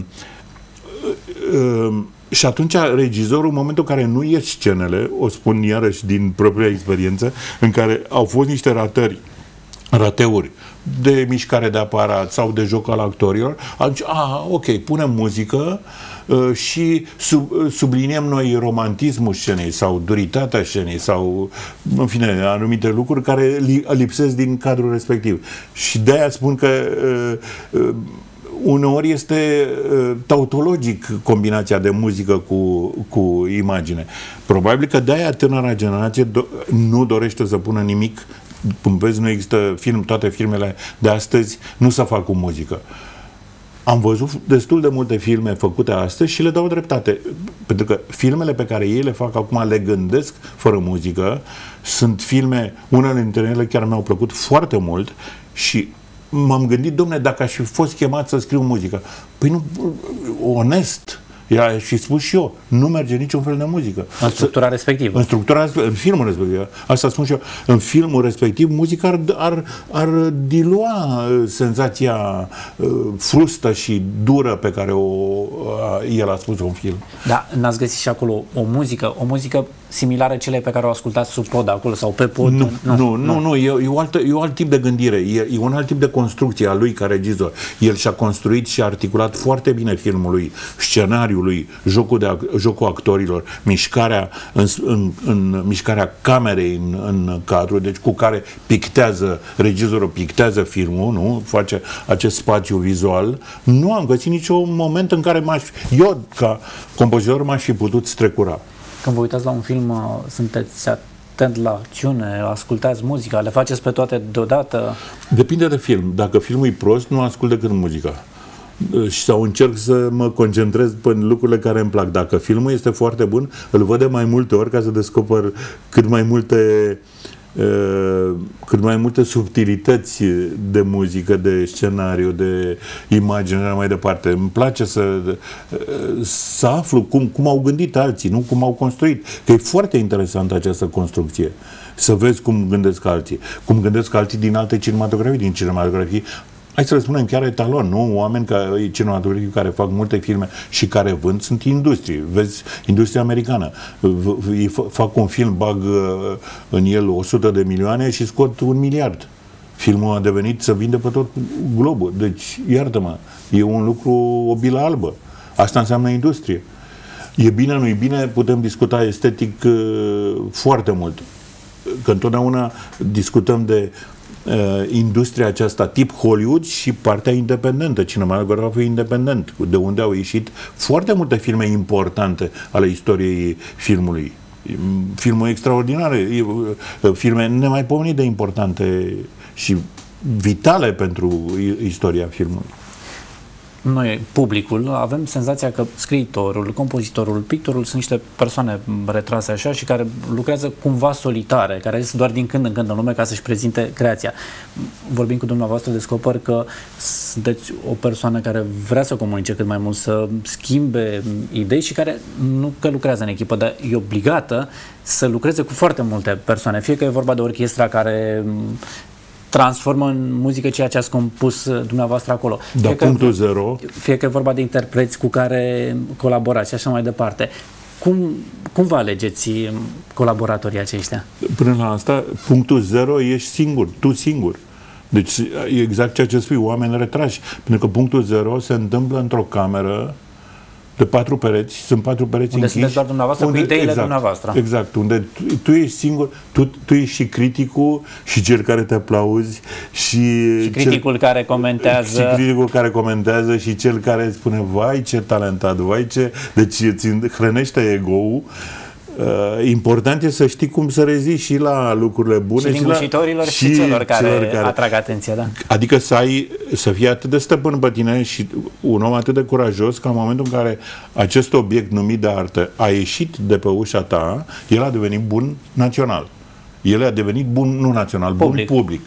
uh, și atunci regizorul, în momentul în care nu ies scenele, o spun iarăși din propria experiență, în care au fost niște ratări, rateuri de mișcare de aparat sau de joc al actorilor, atunci, a, ok, punem muzică uh, și sub, uh, subliniem noi romantismul scenei sau duritatea scenei sau, în fine, anumite lucruri care li, lipsesc din cadrul respectiv. Și de-aia spun că uh, uh, uneori este uh, tautologic combinația de muzică cu, cu imagine. Probabil că de-aia tânăra generație do- nu dorește să pună nimic. Cum vezi, nu există film, toate filmele de astăzi nu se fac cu muzică. Am văzut destul de multe filme făcute astăzi și le dau dreptate. Pentru că filmele pe care ei le fac acum, le gândesc fără muzică. Sunt filme, unele dintre ele chiar mi-au plăcut foarte mult și m-am gândit, domne, dacă aș fi fost chemat să scriu muzică. Păi nu, onest, i-a și spus și eu, nu merge niciun fel de muzică. În structura respectivă. În structura, în filmul respectiv. Asta spun și eu. În filmul respectiv, muzica ar, ar, ar dilua senzația uh, frustă și dură pe care o, uh, el a spus-o în film. Da, n-ați găsit și acolo o muzică, o muzică similară celei pe care o ascultați sub pod acolo sau pe pod? Nu, nu, nu, nu, nu e, e, o altă, e un alt tip de gândire, e, e un alt tip de construcție a lui ca regizor. El și-a construit și a articulat foarte bine filmul lui, scenariul lui, jocul, de, jocul actorilor, mișcarea în, în, în mișcarea camerei în, în cadru, deci cu care pictează, regizorul pictează filmul, nu? Face acest spațiu vizual. Nu am găsit niciun moment în care m-aș, eu ca compozitor m-aș fi putut strecura. Când vă uitați la un film, sunteți atent la acțiune, ascultați muzica, le faceți pe toate deodată? Depinde de film. Dacă filmul e prost, nu ascult decât muzica. sau încerc să mă concentrez pe lucrurile care îmi plac. Dacă filmul este foarte bun, îl văd de mai multe ori ca să descoper cât mai multe cât mai multe subtilități de muzică, de scenariu, de imagine, mai departe. Îmi place să, să aflu cum, cum au gândit alții, nu cum au construit. Că e foarte interesantă această construcție. Să vezi cum gândesc alții. Cum gândesc alții din alte cinematografii, din cinematografii, hai să le spunem, chiar etalon, nu? Oameni care, cinematografii care fac multe filme și care vând, sunt industrie. Vezi, industria americană. Ei fac un film, bag în el o sută de milioane și scot un miliard. Filmul a devenit să vinde pe tot globul. Deci, iartă-mă, e un lucru, o bilă albă. Asta înseamnă industrie. E bine, nu e bine, putem discuta estetic foarte mult. Că întotdeauna discutăm de Uh, industria aceasta tip Hollywood și partea independentă, cinematograful independent, de unde au ieșit foarte multe filme importante ale istoriei filmului. Filmul extraordinare, filme nemaipomenit de importante și vitale pentru istoria filmului. Noi, publicul, avem senzația că scriitorul, compozitorul, pictorul sunt niște persoane retrase așa și care lucrează cumva solitare, care ies doar din când în când în lume ca să-și prezinte creația. Vorbind cu dumneavoastră, descoper că sunteți o persoană care vrea să comunice cât mai mult, să schimbe idei și care nu că lucrează în echipă, dar e obligată să lucreze cu foarte multe persoane. Fie că e vorba de orchestra care transformă în muzică ceea ce ați compus dumneavoastră acolo. Da, fie punctul că, zero. Fie că e vorba de interpreți cu care colaborați și așa mai departe. Cum, cum vă alegeți colaboratorii aceștia? Până la asta, punctul zero, ești singur, tu singur. Deci e exact ceea ce spui, oameni retrași. Pentru că punctul zero se întâmplă într-o cameră de patru pereți, sunt patru pereți unde închiși. Sunteți doar dumneavoastră unde, cu ideile exact, dumneavoastră. Exact, unde tu, tu ești singur, tu, tu ești și criticul și cel care te aplauzi și, și criticul cel, care comentează. Și criticul care comentează și cel care îți spune, vai ce talentat, vai ce... Deci îți hrănește ego-ul. Uh, important e să știi cum să reziști și la lucrurile bune și lingușitorilor și, și celor care, celor care atrag atenția, da. Adică să ai, să fii atât de stăpân pe tine și un om atât de curajos ca în momentul în care acest obiect numit de artă a ieșit de pe ușa ta, el a devenit bun național. El a devenit bun, nu național, public. bun public.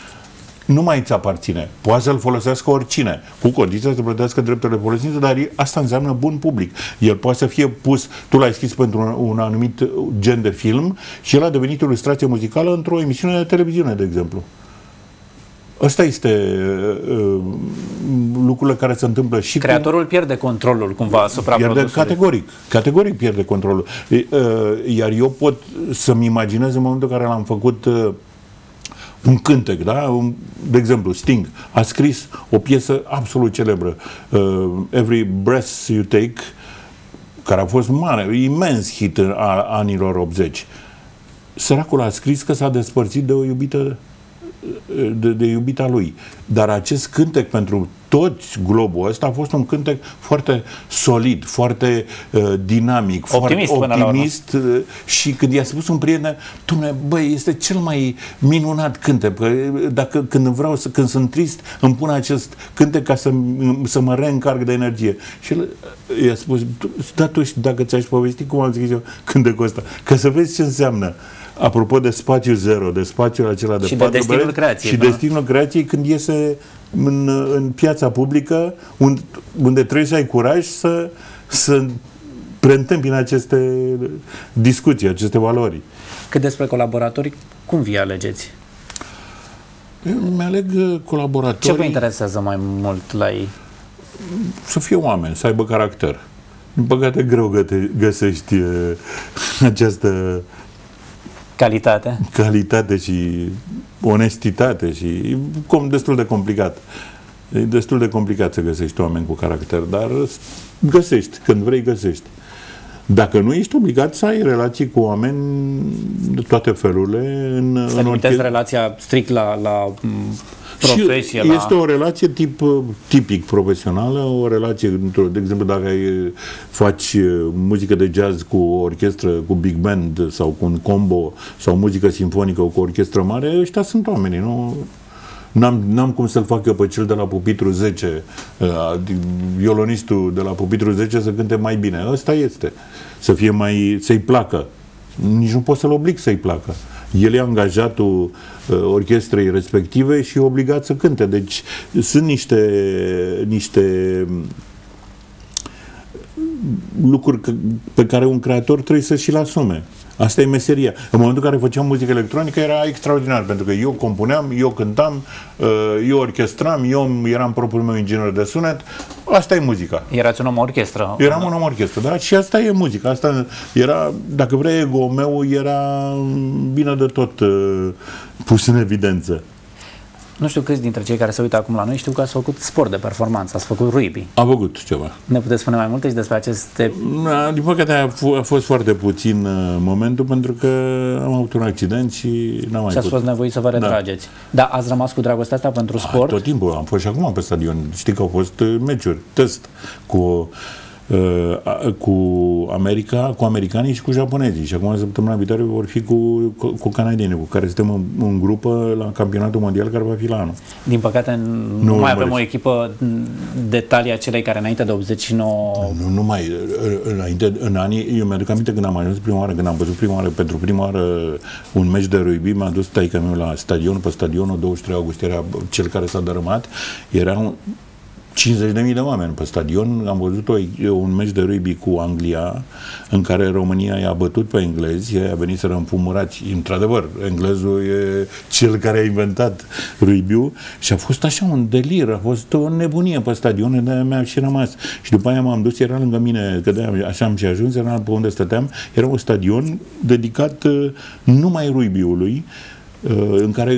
Nu mai îți aparține. Poate să-l folosească oricine, cu condiția să plătească drepturile folosințe, dar asta înseamnă bun public. El poate să fie pus, tu l-ai scris pentru un, un anumit gen de film și el a devenit ilustrație muzicală într-o emisiune de televiziune, de exemplu. Ăsta este uh, lucrurile care se întâmplă și creatorul cu... pierde controlul cumva asupra pierde produsului. Categoric, categoric pierde controlul. Uh, iar eu pot să-mi imaginez în momentul în care l-am făcut uh, un cântec, da? Un, de exemplu, Sting a scris o piesă absolut celebră, uh, Every Breath You Take, care a fost mare, imens hit în a, anilor optzeci. Săracul a scris că s-a despărțit de o iubită de, de iubita lui. Dar acest cântec pentru toți globul ăsta a fost un cântec foarte solid, foarte uh, dinamic, optimist, foarte optimist uh, și când i-a spus un prieten, Doamne, băi, este cel mai minunat cântec, că dacă când vreau să, când sunt trist, îmi pun acest cântec ca să, să mă reîncarc de energie. Și el i-a spus, da, tu, dacă ți-aș povesti cum am scris eu cântecul ăsta, ca să vezi ce înseamnă. Apropo de spațiu zero, de spațiul acela de și patru de destinul bereți, creației. Și da? destinul creației când iese în, în piața publică, unde, unde trebuie să ai curaj să, să preîntâmpini aceste discuții, aceste valori. Cât despre colaboratori, cum vi alegeți? Mi-aleg colaboratorii... Ce vă interesează mai mult la ei? Să fie oameni, să aibă caracter. Din păcate, greu găsești această calitate. Calitate și onestitate și e destul de complicat. E destul de complicat să găsești oameni cu caracter, dar găsești, când vrei găsești. Dacă nu ești obligat să ai relații cu oameni de toate felurile. În, să limitezi relația strict la, la profesie. Și la... este o relație tip, tipic profesională, o relație, de exemplu, dacă ai, faci muzică de jazz cu o orchestră, cu big band sau cu un combo sau muzică simfonică cu o orchestră mare, ăștia sunt oamenii, nu? N-am, n-am cum să-l fac eu pe cel de la pupitru zece, violonistul de la pupitru zece să cânte mai bine. Ăsta este. Să fie mai, să-i placă. Nici nu pot să-l oblig să-i placă. El e angajatul uh, orchestrei respective și e obligat să cânte. Deci sunt niște, niște lucruri pe care un creator trebuie să și-l asume. Asta e meseria. În momentul în care făceam muzică electronică era extraordinar, pentru că eu compuneam, eu cântam, eu orchestram, eu eram propriul meu inginer de sunet. Asta e muzica. Erați un om orchestră. Eram un om orchestră, da? Și asta e muzica. Asta era, dacă vrei, ego-ul meu era bine de tot uh, pus în evidență. Nu știu câți dintre cei care se uită acum la noi știu că ați făcut sport de performanță, ați făcut rugby. Am făcut ceva. Ne puteți spune mai multe și despre aceste... Da, din păcate a, a fost foarte puțin uh, momentul, pentru că am avut un accident și n-am mai Și ați fost nevoit să vă retrageți. Da. Dar ați rămas cu dragostea asta pentru sport? A, tot timpul. Am fost și acum pe stadion. Știi că au fost uh, meciuri, test cu... Uh, cu America, cu americanii și cu japonezii. Și acum, săptămâna viitoare, vor fi cu, cu, cu canadienii, cu care suntem în, în grupă la campionatul mondial care va fi la anul. Din păcate, nu, nu mai avem o echipă de talia celei care înainte de optzeci și nouă... Nu, nu mai. Înainte, în anii, eu mi-aduc aminte când am ajuns prima oară, când am văzut prima oară, pentru prima oară un meci de rugby, m-a dus taică meu la stadion, pe stadionul douăzeci și trei august, era cel care s-a dărâmat, era un cincizeci de mii de oameni pe stadion. Am văzut o, un meci de rugby cu Anglia, în care România i-a bătut pe englezi, ei a venit să rămfumurați. Într-adevăr, englezul e cel care a inventat rugby-ul și a fost așa un delir, a fost o nebunie pe stadion, de-aia mi-a și rămas. Și după aia m-am dus, era lângă mine, că de-aia așa am și ajuns, era pe unde stăteam, era un stadion dedicat numai rugby-ului, în care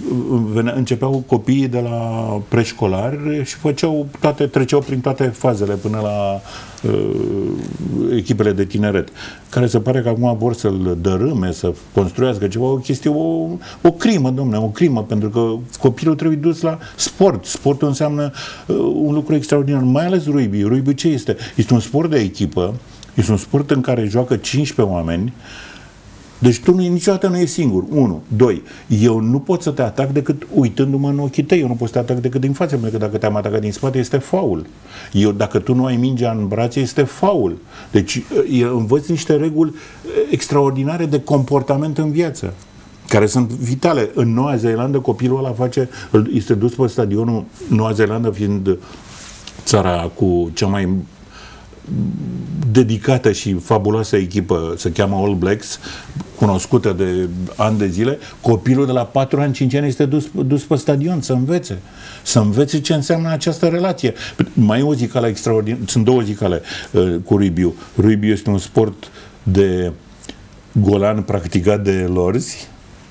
începeau copiii de la preșcolar și făceau toate, treceau prin toate fazele până la uh, echipele de tineret, care se pare că acum vor să-l dărâme, să construiască ceva, o chestie, o, o crimă, domne, o crimă, pentru că copilul trebuie dus la sport. Sportul înseamnă uh, un lucru extraordinar, mai ales rugby. Rugby ce este? Este un sport de echipă, este un sport în care joacă cincisprezece oameni. Deci tu nu, niciodată nu e singur. Unu. Doi. Eu nu pot să te atac decât uitându-mă în ochii tăi. Eu nu pot să te atac decât din față, pentru că dacă te-am atacat din spate, este faul. Eu, dacă tu nu ai mingea în brațe, este faul. Deci eu învăț niște reguli extraordinare de comportament în viață, care sunt vitale. În Noua Zeelandă, copilul ăla face, este dus pe stadionul, Noua Zeelandă fiind țara cu cea mai dedicată și fabuloasă echipă, se cheamă All Blacks, cunoscută de ani de zile, copilul de la patru ani, cinci ani este dus, dus pe stadion să învețe. Să învețe ce înseamnă această relație. Mai e o zicală extraordinară, sunt două zicale uh, cu rugby-ul. Rugby este un sport de golan practicat de lorzi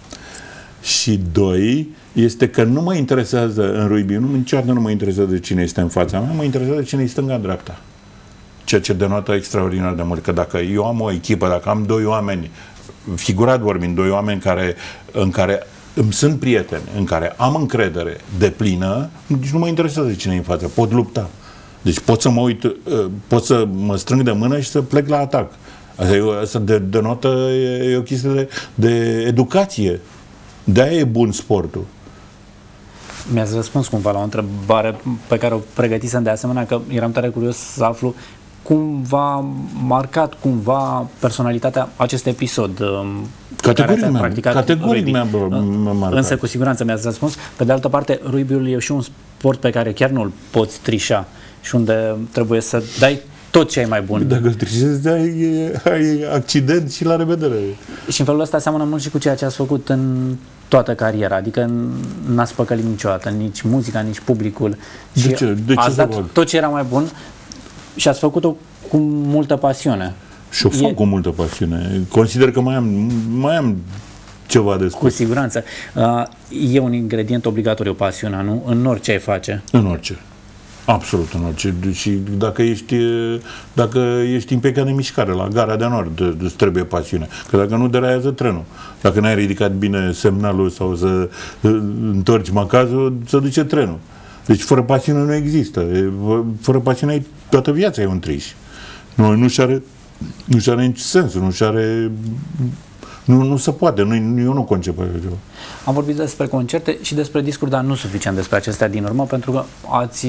și doi, este că nu mă interesează în rugby, nu, niciodată nu mă interesează cine este în fața mea, mă interesează cine este stânga-dreapta. Ceea ce denotă extraordinar de mult, că dacă eu am o echipă, dacă am doi oameni, figurat vorbind, doi oameni care, în care îmi sunt prieteni, în care am încredere deplină, nici nu mă interesează cine e în față, pot lupta. Deci pot să mă uit, pot să mă strâng de mână și să plec la atac. Asta, e, asta de, denotă, e o chestie de, de educație. De-aia e bun sportul. Mi-ați răspuns cumva la o întrebare pe care o pregătisem de asemenea, că eram tare curios să aflu cum v-a marcat cumva personalitatea acest episod. Categoric mi-a categoric mi-a marcat. Însă cu siguranță mi-ați răspuns. Pe de altă parte, rugby-ul e și un sport pe care chiar nu-l poți trișa și unde trebuie să dai tot ce ai mai bun. Dacă trișezi, ai, ai accident și la revedere. Și în felul ăsta seamănă mult și cu ceea ce ați făcut în toată cariera, adică n-ați păcălit niciodată, nici muzica, nici publicul. De și ce? De ce ați dat tot ce era mai bun și ați făcut-o cu multă pasiune. Și o fac e... cu multă pasiune. Consider că mai am, mai am ceva de spus. Cu siguranță. E un ingredient obligatoriu, pasiunea, nu? În orice ai face. În orice. Absolut, în orice. Și dacă ești, dacă ești impecat de mișcare la Gara de Nord, îți trebuie pasiune. Că dacă nu, deraiază trenul. Dacă n-ai ridicat bine semnalul sau să întorci macazul, se duce trenul. Deci fără pasiune nu există. Fără pasiune toată viața e un triș. Nu, nu și are, nu și are nici sens, nu și are Nu, nu se poate, nu, eu nu concep așa ceva. Am vorbit despre concerte și despre discuri, dar nu suficient despre acestea din urmă, pentru că ați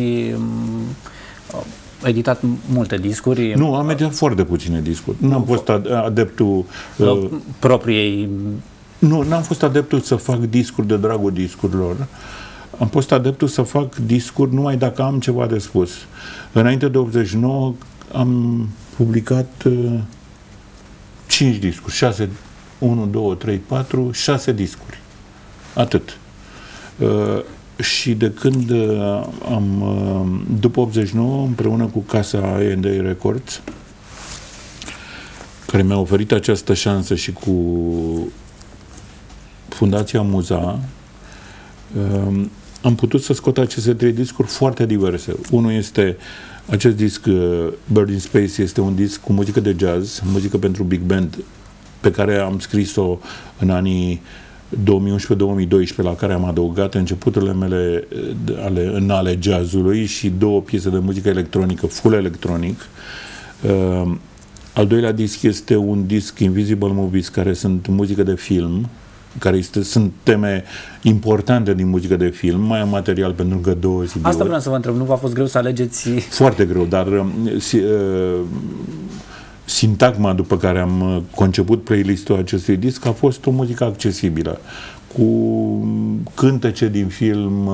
editat multe discuri. Nu, am editat foarte puține discuri. Nu am fost adeptul... Uh, propriei... Nu, n-am fost adeptul să fac discuri de dragul discurilor. Am fost adeptul să fac discuri numai dacă am ceva de spus. Înainte de optzeci și nouă am publicat uh, cinci discuri, șase, unu, doi, trei, patru, șase discuri. Atât. Uh, și de când uh, am, uh, după optzeci și nouă, împreună cu casa A and A Records, care mi-a oferit această șansă, și cu Fundația Muza, uh, am putut să scot aceste trei discuri foarte diverse. Unul este acest disc, uh, Bird in Space, este un disc cu muzică de jazz, muzică pentru big band, pe care am scris-o în anii două mii unsprezece două mii doisprezece, la care am adăugat începuturile mele ale, în ale jazzului și două piese de muzică electronică, full electronic. Uh, al doilea disc este un disc Invisible Movies, care sunt muzică de film, care este, sunt teme importante din muzică de film. Mai am material pentru încă două C D-uri. Asta vreau să vă întreb, nu v-a fost greu să alegeți? Foarte greu, dar uh, uh, sintagma după care am conceput playlistul acestui disc a fost o muzică accesibilă, cu cântece din film,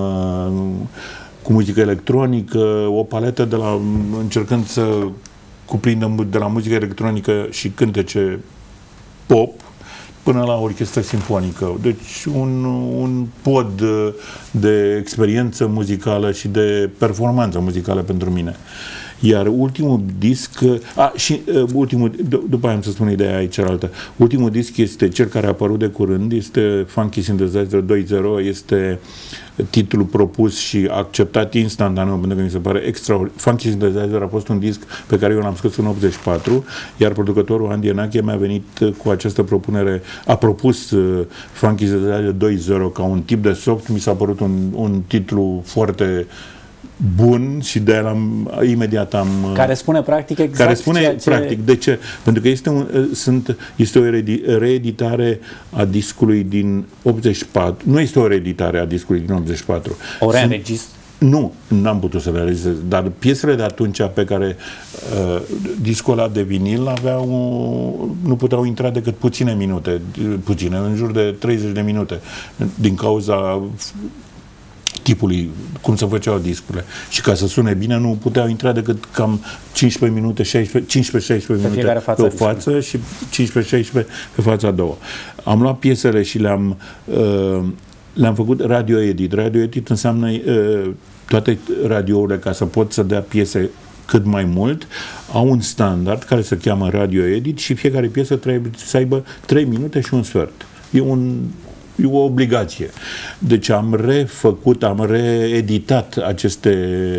cu muzică electronică, o paletă de la, încercând să cuprindă de la muzică electronică și cântece pop până la orchestră simfonică. Deci un, un pod de experiență muzicală și de performanță muzicală pentru mine. Iar ultimul disc, a, și uh, ultimul, după aia am să spun ideea aici cealaltă, ultimul disc este cel care a apărut de curând, este Funky Synthesizer doi punct zero, este titlul propus și acceptat instantaneu, pentru că mi se pare extraordinar. Funky Synthesizer a fost un disc pe care eu l-am scos în optzeci și patru, iar producătorul Andy Enache mi-a venit cu această propunere, a propus uh, Funky Synthesizer doi punct zero ca un tip de soft, mi s-a părut un, un titlu foarte bun și de aia imediat am... Care spune practic exact Care spune ceea ce... practic. De ce? Pentru că este, un, sunt, este o reeditare a discului din optzeci și patru. Nu este o reeditare a discului din optzeci și patru. O reînregistrare? Nu, n-am putut să le realizez, dar piesele de atunci pe care uh, discul ăla de vinil aveau, nu puteau intra decât puține minute, puține, în jur de treizeci de minute, din cauza tipului, cum se făceau discurile. Și ca să sune bine, nu puteau intra decât cam cincisprezece minute, cincisprezece șaisprezece minute pe o față și cincisprezece șaisprezece pe fața a doua. Am luat piesele și le-am uh, le-am făcut radio edit. Radio edit înseamnă uh, toate radiourile, ca să pot să dea piese cât mai mult, au un standard care se cheamă radio edit și fiecare piesă trebuie să aibă trei minute și un sfert. E un E o obligație. Deci am refăcut, am reeditat aceste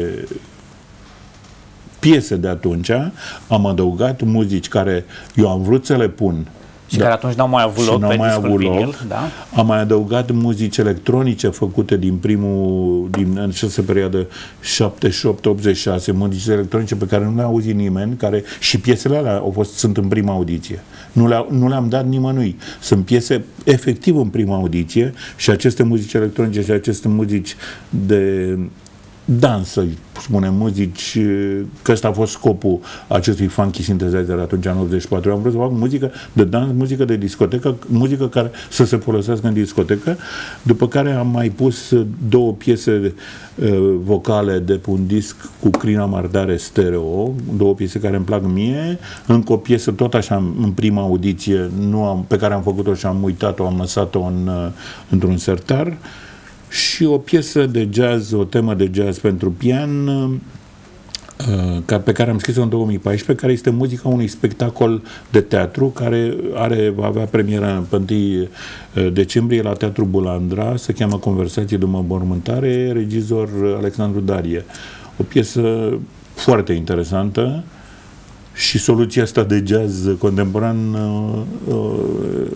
piese de atunci, am adăugat muzici care eu am vrut să le pun. Și da, care atunci n-au mai avut loc pe mai discul avut vinil, loc. Da? Am mai adăugat muzici electronice făcute din primul, din în această perioadă șaptezeci și opt optzeci și șase, muzici electronice pe care nu le-a auzit nimeni, care și piesele alea au fost, sunt în prima audiție. Nu, le nu le-am dat nimănui. Sunt piese efectiv în prima audiție și aceste muzici electronice și aceste muzici de dans, să spunem, muzici, că ăsta a fost scopul acestui Funky Synthesizer atunci, în optzeci și patru. Eu am vrut să fac muzică de dans, muzică de discotecă, muzică care să se folosească în discotecă, după care am mai pus două piese uh, vocale de pe un disc cu Crina Mardare stereo, două piese care îmi plac mie, încă o piesă tot așa în prima audiție, nu am, pe care am făcut-o și am uitat-o, am lăsat-o în, uh, într-un sertar, și o piesă de jazz, o temă de jazz pentru pian, uh, pe care am scris-o în două mii paisprezece, care este muzica unui spectacol de teatru care are, va avea premieră pe întâi decembrie la Teatrul Bulandra, se cheamă Conversații de mormântare, regizor Alexandru Darie. O piesă foarte interesantă și soluția asta de jazz contemporan uh, uh,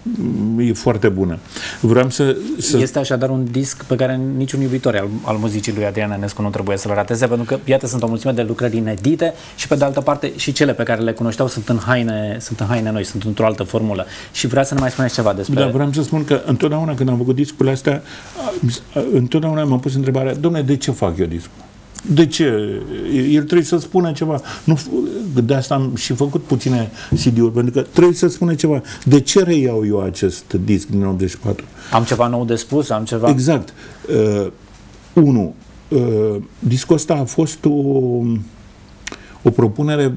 e foarte bună. Vreau să, să... Este așadar un disc pe care niciun iubitor al, al muzicii lui Adrian Ionescu nu trebuie să-l rateze, pentru că, iată, sunt o mulțime de lucrări inedite și, pe de altă parte, și cele pe care le cunoșteau sunt în haine, sunt în haine noi, sunt într-o altă formulă. Și vreau să ne mai spuneți ceva despre... Da, vreau să spun că întotdeauna când am făcut discurile astea, întotdeauna m-am pus întrebarea, dom'le, de ce fac eu discul? De ce? El trebuie să spună ceva. Nu, de asta am și făcut puține C D-uri, pentru că trebuie să spună ceva. De ce reiau eu acest disc din optzeci și patru? Am ceva nou de spus? Am ceva... Exact. Uh, unu. Uh, discul ăsta a fost o, o propunere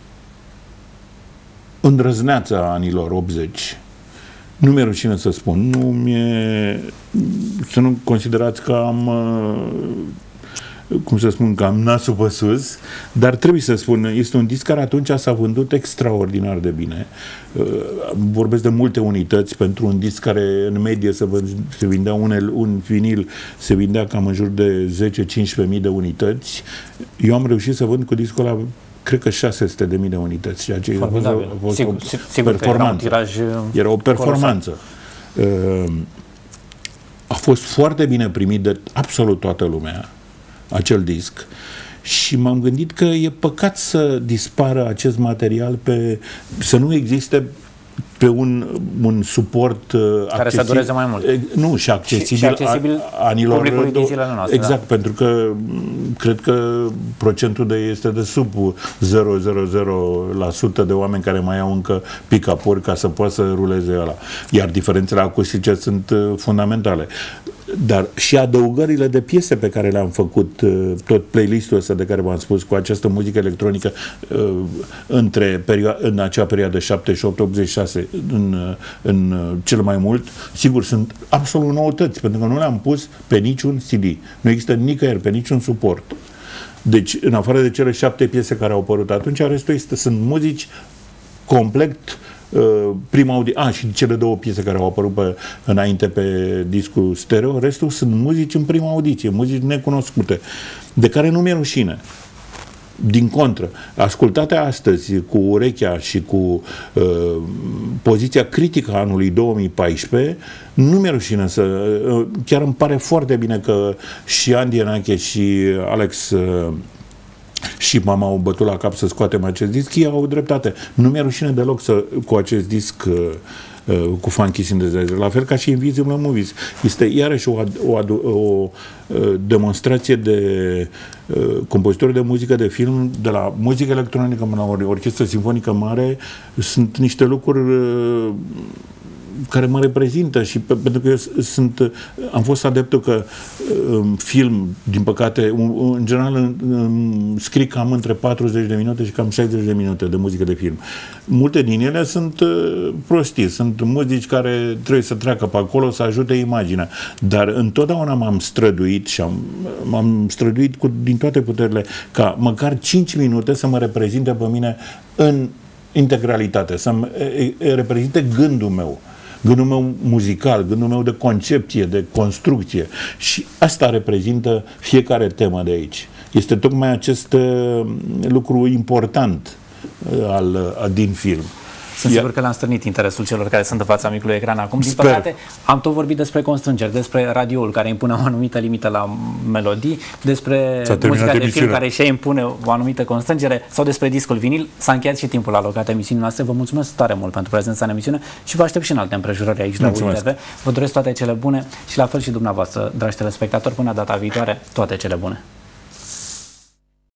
îndrăzneață a anilor optzeci. Nu mi-e rușine să spun. Nu mi-e... Să nu considerați că am... Uh, cum să spun, că am nasul pe sus, dar trebuie să spun, este un disc care atunci s-a vândut extraordinar de bine. Vorbesc de multe unități pentru un disc care în medie se, vând, se vindea un, un vinil, se vindea cam în jur de zece cincisprezece mii de unități. Eu am reușit să vând cu discul ăla cred că șase sute de mii de unități, ceea ce a fost, a fost sigur, o sigur performanță. Era un tiraj era o performanță. A fost foarte bine primit de absolut toată lumea acel disc și m-am gândit că e păcat să dispară acest material, pe, să nu existe pe un, un suport uh, care accesibil, să dureze mai mult. E, nu, și accesibil, și, și accesibil a, anilor publicului din zilele noastre. Exact, da. Pentru că cred că procentul de este de sub zero virgulă zero zero la sută de oameni care mai au încă pick-up-uri ca să poată să ruleze ăla. Iar diferențele acustice sunt uh, fundamentale. Dar și adăugările de piese pe care le-am făcut, tot playlistul ăsta de care v-am spus, cu această muzică electronică între perio- în acea perioadă șaptezeci și opt optzeci și șase în, în cel mai mult, sigur, sunt absolut noutăți, pentru că nu le-am pus pe niciun C D. Nu există nicăieri, pe niciun suport. Deci, în afară de cele șapte piese care au apărut atunci, restul este, sunt muzici complet Uh, prima audi... A, și cele două piese care au apărut pe, înainte pe discul stereo, restul sunt muzici în prima audiție, muzici necunoscute, de care nu mi-e rușine. Din contră, ascultate astăzi cu urechea și cu uh, poziția critică a anului două mii paisprezece, nu mi-e rușine să... Uh, chiar îmi pare foarte bine că și Andy Enache și Alex uh, și mama au bătut la cap să scoatem acest disc, ei au dreptate. Nu mi-e rușine deloc să, cu acest disc uh, uh, cu Funky Synthesizer, la fel ca și Invisible Movies. Este iarăși o, o, o, o uh, demonstrație de uh, compozitori de muzică de film, de la muzică electronică până la orchestră simfonică mare, sunt niște lucruri uh, care mă reprezintă și pe, pentru că eu sunt, am fost adeptul că în film, din păcate, un, în general în, în, scriu cam între patruzeci de minute și cam șaizeci de minute de muzică de film. Multe din ele sunt uh, prostii, sunt muzici care trebuie să treacă pe acolo să ajute imaginea, dar întotdeauna m-am străduit și am, m-am străduit cu, din toate puterile ca măcar cinci minute să mă reprezinte pe mine în integralitate, să-mi reprezinte gândul meu. Gândul meu muzical, gândul meu de concepție, de construcție. Și asta reprezintă fiecare temă de aici. Este tocmai acest uh, lucru important uh, al, uh, din film. Sunt sigur că le-am strânit interesul celor care sunt în fața micului ecran acum. Din Sper. păcate, am tot vorbit despre constrângeri, despre radioul care impune o anumită limită la melodii, despre muzica de film care și impune o anumită constrângere, sau despre discul vinil. S-a încheiat și timpul alocat emisiunii noastre. Vă mulțumesc tare mult pentru prezența în emisiune și vă aștept și în alte împrejurări aici la U I T V. Vă doresc toate cele bune și la fel și dumneavoastră, dragi telespectatori, până data viitoare, toate cele bune.